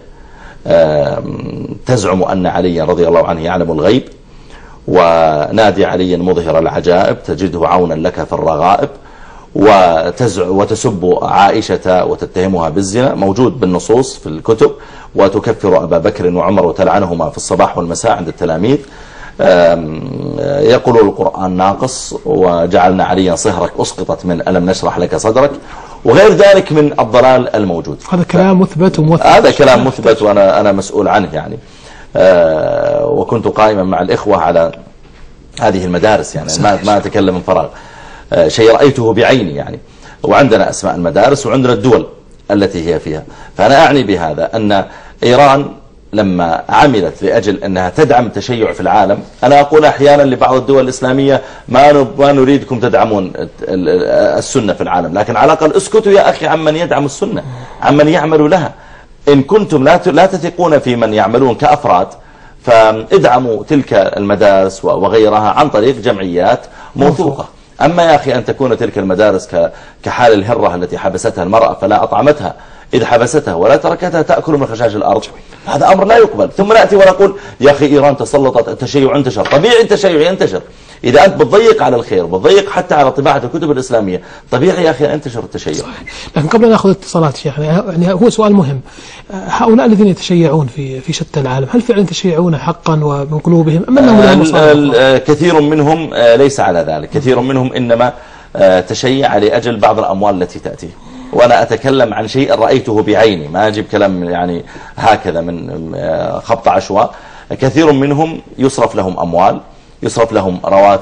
تزعم أن عليا رضي الله عنه يعلم الغيب، ونادي عليا مظهر العجائب تجده عونا لك في الرغائب، وتسب عائشة وتتهمها بالزنا، موجود بالنصوص في الكتب، وتكفر أبا بكر وعمر وتلعنهما في الصباح والمساء عند التلاميذ، يقول القرآن ناقص، وجعلنا عليا صهرك أسقطت من ألم نشرح لك صدرك، وغير ذلك من الضلال الموجود. هذا كلام مثبت ومثبت هذا كلام مثبت وأنا أنا مسؤول عنه يعني، وكنت قائما مع الإخوة على هذه المدارس يعني، ما ما أتكلم من فراغ، شيء رأيته بعيني يعني. وعندنا أسماء المدارس وعندنا الدول التي هي فيها. فأنا أعني بهذا أن إيران لما عملت لأجل أنها تدعم التشيع في العالم، أنا أقول أحيانا لبعض الدول الإسلامية ما ما نريدكم تدعمون السنة في العالم، لكن على الأقل اسكتوا يا أخي عمن يدعم السنة، عمن يعمل لها. إن كنتم لا لا تثقون في من يعملون كأفراد، فادعموا تلك المدارس وغيرها عن طريق جمعيات موثوقة. أما يا أخي أن تكون تلك المدارس كحال الهرة التي حبستها المرأة فلا أطعمتها إذ حبستها ولا تركتها تأكل من خشاش الأرض، هذا أمر لا يقبل. ثم نأتي ونقول يا أخي إيران تسلطت، التشيع انتشر. طبيعي التشيع ينتشر، إذا أنت بتضيق على الخير بتضيق حتى على طباعة الكتب الإسلامية، طبيعي يا أخي أن ينتشر التشيع. صحيح. لكن قبل أن نأخذ اتصالات شيخ، يعني هو سؤال مهم، هؤلاء الذين يتشيعون في في شتى العالم هل فعلا يتشيعون حقا ومن قلوبهم أم أنهم لهم مصالح؟ كثير منهم ليس على ذلك، كثير منهم إنما تشيع لأجل بعض الأموال التي تأتيه، وأنا أتكلم عن شيء رأيته بعيني، ما أجيب كلام يعني هكذا من خبط عشواء. كثير منهم يصرف لهم أموال، يصرف لهم رواتب،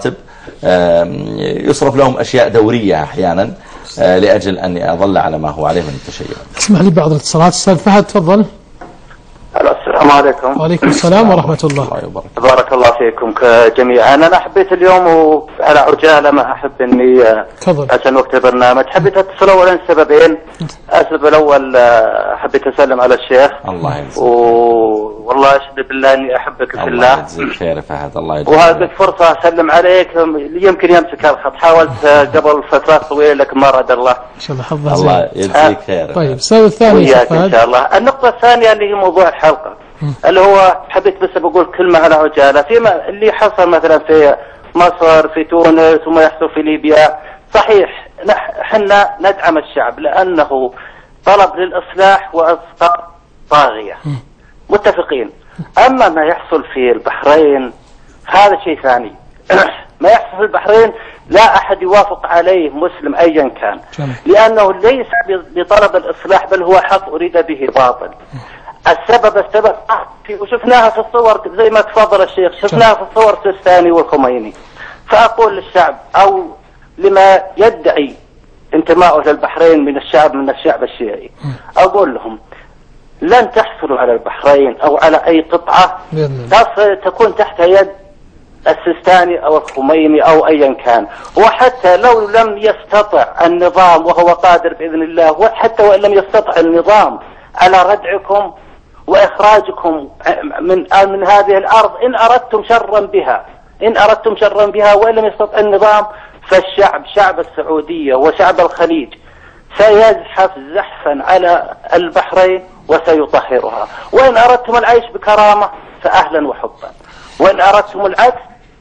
يصرف لهم أشياء دورية أحيانا لأجل أن أظل على ما هو عليه من التشيع. اسمح لي بعض الاتصالات. أستاذ فهد تفضل. السلام عليكم. وعليكم السلام ورحمة الله. بارك الله فيكم جميعا. أنا حبيت اليوم وعلى عجالة ما أحب إني عشان وقت البرنامج حبيت أتصل أولا سببين. السبب الأول حبيت أسلم على الشيخ. الله يجزيك. والله أشهد بالله إني أحبك في الله. الله يجزيك خير فهد. الله يجزيك. وهذه فرصة أسلم عليك يمكن يمسك الخط. حاولت قبل فترات طويلة لكن ما رد الله. إن شاء الله حظك زين. الله يجزيك خير. طيب السبب الثاني إن شاء الله. النقطة الثانية اللي هي موضوع الحلقة اللي هو حبيت بس بقول كلمة على عجالة فيما اللي حصل مثلا في مصر في تونس وما يحصل في ليبيا. صحيح احنا ندعم الشعب لأنه طلب للإصلاح وإسقاط طاغية متفقين. أما ما يحصل في البحرين هذا شيء ثاني. ما يحصل في البحرين لا أحد يوافق عليه مسلم أيا كان لأنه ليس بطلب الإصلاح بل هو حق أريد به باطل. السبب السبب وشفناها في الصور زي ما تفضل الشيخ شفناها في الصور السيستاني والخميني. فأقول للشعب أو لما يدعي انتماءه للبحرين من الشعب من الشعب الشيعي أقول لهم لن تحصلوا على البحرين أو على أي قطعة تكون تحت يد السيستاني أو الخميني أو أيا كان. وحتى لو لم يستطع النظام وهو قادر بإذن الله وحتى وإن لم يستطع النظام على ردعكم وإخراجكم من من هذه الأرض إن أردتم شرا بها إن أردتم شرا بها وإن لم يستطع النظام فالشعب شعب السعودية وشعب الخليج سيزحف زحفا على البحرين وسيطهرها. وإن أردتم العيش بكرامة فأهلا وحبا وإن أردتم العكس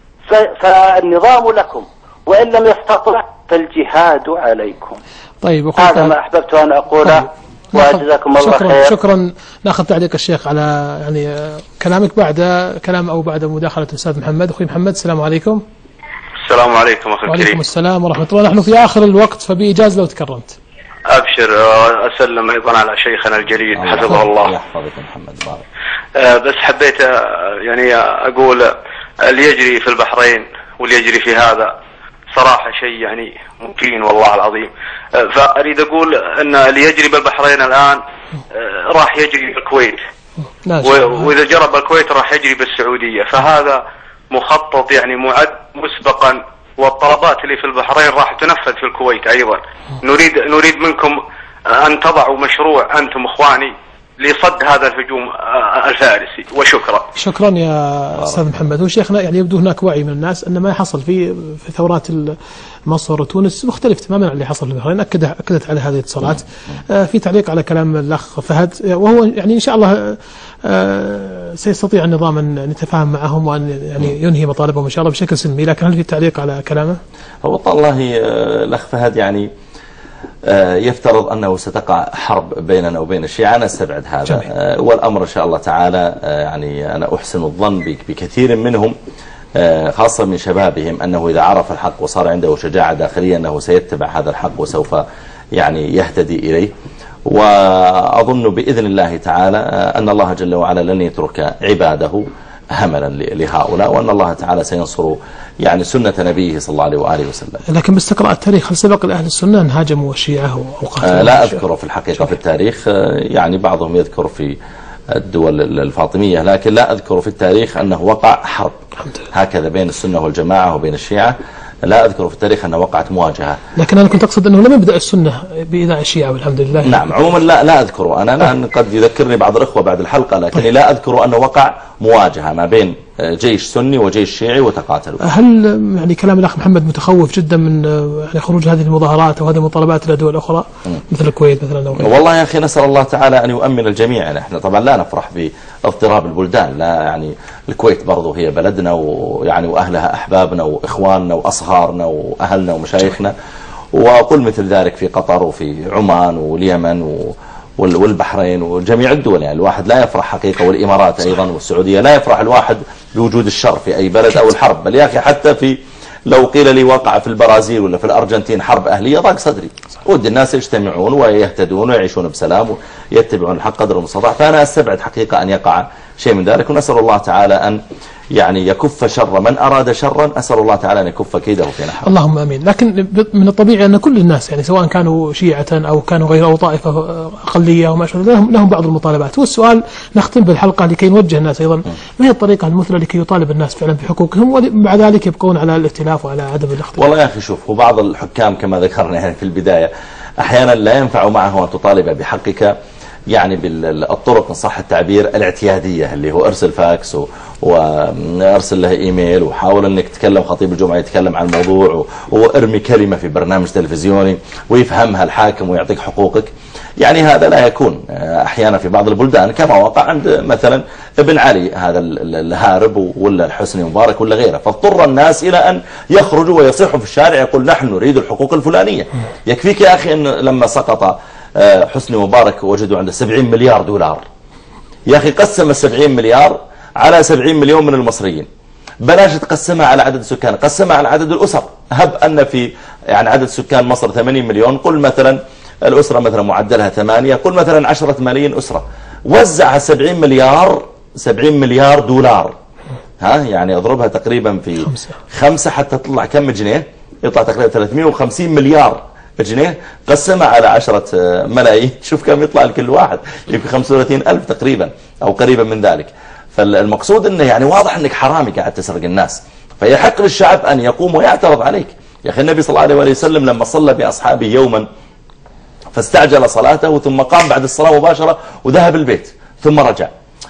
فالنظام لكم وإن لم يستطع فالجهاد عليكم. طيب هذا ما أحببت أن أقوله. طيب. وجزاكم الله شكرا خير. شكرا. ناخذ تعليق الشيخ على يعني كلامك بعد كلام او بعد مداخله الاستاذ محمد. اخوي محمد السلام عليكم. السلام عليكم اخي الكريم. وعليكم السلام ورحمه الله. نحن في اخر الوقت فبايجاز لو تكرمت. ابشر. اسلم ايضا على شيخنا الجليل حفظه الله. يحفظك محمد بارك. أه بس حبيت يعني اقول اللي يجري في البحرين واللي يجري في هذا صراحة شيء يعني ممكن والله العظيم. فأريد أقول أن اللي يجري بالبحرين الآن راح يجري بالكويت وإذا جرى بالكويت راح يجري بالسعودية. فهذا مخطط يعني معد مسبقا والطلبات اللي في البحرين راح تنفذ في الكويت أيضا. نريد نريد منكم أن تضعوا مشروع أنتم إخواني لصد هذا الهجوم الفارسي. وشكرا. شكرا يا أستاذ محمد. وشيخنا يعني يبدو هناك وعي من الناس أن ما يحصل في في ثورات مصر وتونس مختلف تماما عن اللي حصل في البحرين. أكد أكدت على هذه الاتصالات. في تعليق على كلام الأخ فهد وهو يعني إن شاء الله سيستطيع النظام أن يتفاهم معهم وأن يعني ينهي مطالبهم إن شاء الله بشكل سلمي. لكن هل في تعليق على كلامه؟ هو والله الأخ فهد يعني يفترض أنه ستقع حرب بيننا وبين الشيعة. أنا استبعد هذا. جميل. والأمر إن شاء الله تعالى يعني أنا أحسن الظن بكثير منهم خاصة من شبابهم أنه إذا عرف الحق وصار عنده شجاعة داخلية أنه سيتبع هذا الحق وسوف يعني يهتدي إليه. وأظن بإذن الله تعالى أن الله جل وعلا لن يترك عباده هملا لهؤلاء وأن الله تعالى سينصر يعني سنة نبيه صلى الله عليه وآله وسلم. لكن باستقراء التاريخ هل سبق الأهل السنة أن هاجموا الشيعة أو قاتلوا؟ آه لا أذكر في الحقيقة في التاريخ. آه يعني بعضهم يذكر في الدول الفاطمية لكن لا أذكر في التاريخ أنه وقع حرب هكذا بين السنة والجماعة وبين الشيعة. لا أذكر في التاريخ أنه وقعت مواجهة. لكن أنا كنت أقصد أنه لم يبدأ السنة بإيذاء الشيعة والحمد لله. نعم عموما لا لا أذكر أنا لأن قد يذكرني بعض الإخوة بعد الحلقة لكني لا أذكر أنه وقع مواجهة ما بين جيش سني وجيش شيعي وتقاتلوا. هل يعني كلام الأخ محمد متخوف جدا من يعني خروج هذه المظاهرات أو هذه المطالبات إلى دول أخرى مثل الكويت مثلا؟ أو والله يا أخي نسأل الله تعالى أن يؤمن الجميع. نحن طبعا لا نفرح باضطراب البلدان. لا يعني الكويت برضو هي بلدنا ويعني وأهلها أحبابنا وإخواننا وأصهارنا وأهلنا ومشايخنا. وأقول مثل ذلك في قطر وفي عمان واليمن و والبحرين وجميع الدول. يعني الواحد لا يفرح حقيقة والإمارات أيضا والسعودية لا يفرح الواحد بوجود الشر في أي بلد أو الحرب. بل يا أخي حتى في لو قيل لي وقع في البرازيل ولا في الأرجنتين حرب أهلية ضاق صدري. ودي الناس يجتمعون ويهتدون ويعيشون بسلام ويتبعون الحق قدر المستطاع. فأنا أستبعد حقيقة أن يقع شيء من ذلك. ونسأل الله تعالى أن يعني يكف شر من أراد شرا، أسأل الله تعالى أن يكف كيده في نحره. اللهم أمين. لكن من الطبيعي أن كل الناس يعني سواء كانوا شيعة أو كانوا غير أو طائفة أقلية وما شابه لهم, لهم بعض المطالبات. والسؤال نختم بالحلقة لكي نوجه الناس أيضا ما هي الطريقة المثلى لكي يطالب الناس فعلا بحقوقهم ومع ذلك يبقون على الائتلاف وعلى عدم الاختلاف؟ والله يا أخي شوف، وبعض الحكام كما ذكرنا يعني في البداية أحيانا لا ينفع معه أن تطالب بحقك يعني بالطرق إن صح التعبير الاعتيادية، اللي هو ارسل فاكس وارسل له ايميل وحاول انك تكلم خطيب الجمعة يتكلم عن الموضوع وارمي كلمة في برنامج تلفزيوني ويفهمها الحاكم ويعطيك حقوقك. يعني هذا لا يكون احيانا في بعض البلدان كما وقع عند مثلا ابن علي هذا الهارب ولا الحسني مبارك ولا غيره، فاضطر الناس الى ان يخرجوا ويصيحوا في الشارع يقول نحن نريد الحقوق الفلانية. يكفيك يا اخي ان لما سقط حسني مبارك وجدوا عنده سبعين مليار دولار، يا أخي قسم السبعين مليار على سبعين مليون من المصريين، بلاش تقسمها على عدد السكان، قسمها على عدد الأسر. هب أن في يعني عدد سكان مصر ثمانين مليون، قل مثلا الأسرة مثلا معدلها ثمانية، قل مثلا عشرة ملايين أسرة، وزعها سبعين مليار سبعين مليار دولار، ها يعني اضربها تقريبا في خمسة, خمسة حتى تطلع كم جنيه؟ يطلع تقريبا ثلاثمائة وخمسين مليار جنيه، قسمها على عشرة ملايين، شوف كم يطلع لكل واحد، يمكن خمسة وثلاثين ألف تقريبا أو قريبا من ذلك. فالمقصود أنه يعني واضح أنك حرامي قاعد تسرق الناس، فيحق للشعب أن يقوم ويعترض عليك. يا أخي النبي صلى الله عليه وسلم لما صلى بأصحابه يوما فاستعجل صلاته ثم قام بعد الصلاة مباشرة وذهب البيت ثم رجع،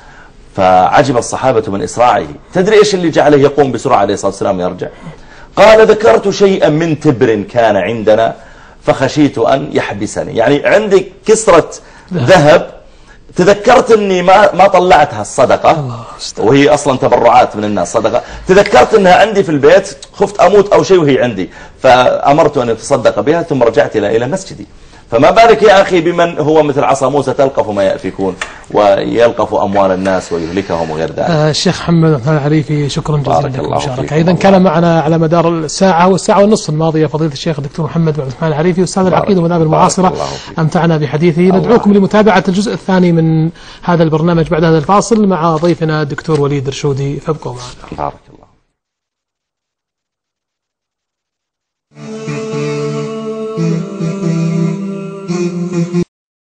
فعجب الصحابة من إسراعه. تدري إيش اللي جعله يقوم بسرعة عليه الصلاة والسلام يرجع؟ قال ذكرت شيئا من تبر كان عندنا فخشيت أن يحبسني. يعني عندي كسرة ذهب تذكرت أني ما ما طلعتها الصدقة، وهي أصلا تبرعات من الناس صدقة، تذكرت أنها عندي في البيت، خفت أموت أو شيء وهي عندي، فأمرت أن يتصدق بها ثم رجعت إلى إلى مسجدي. فما بالك يا أخي بمن هو مثل عصا موسى تلقف ما يأفكون ويلقف أموال الناس ويهلكهم وغير ذلك. آه الشيخ محمد العريفي شكرا جزيلا لكم المشاركة. أيضا كان معنا على مدار الساعة والساعة والنصف الماضية فضيلة الشيخ الدكتور محمد بن عبد الرحمن العريفي أستاذ العقيدة والآداب المعاصرة، أمتعنا بحديثه. ندعوكم لمتابعة الجزء الثاني من هذا البرنامج بعد هذا الفاصل مع ضيفنا الدكتور وليد رشودي، فابقوا معنا.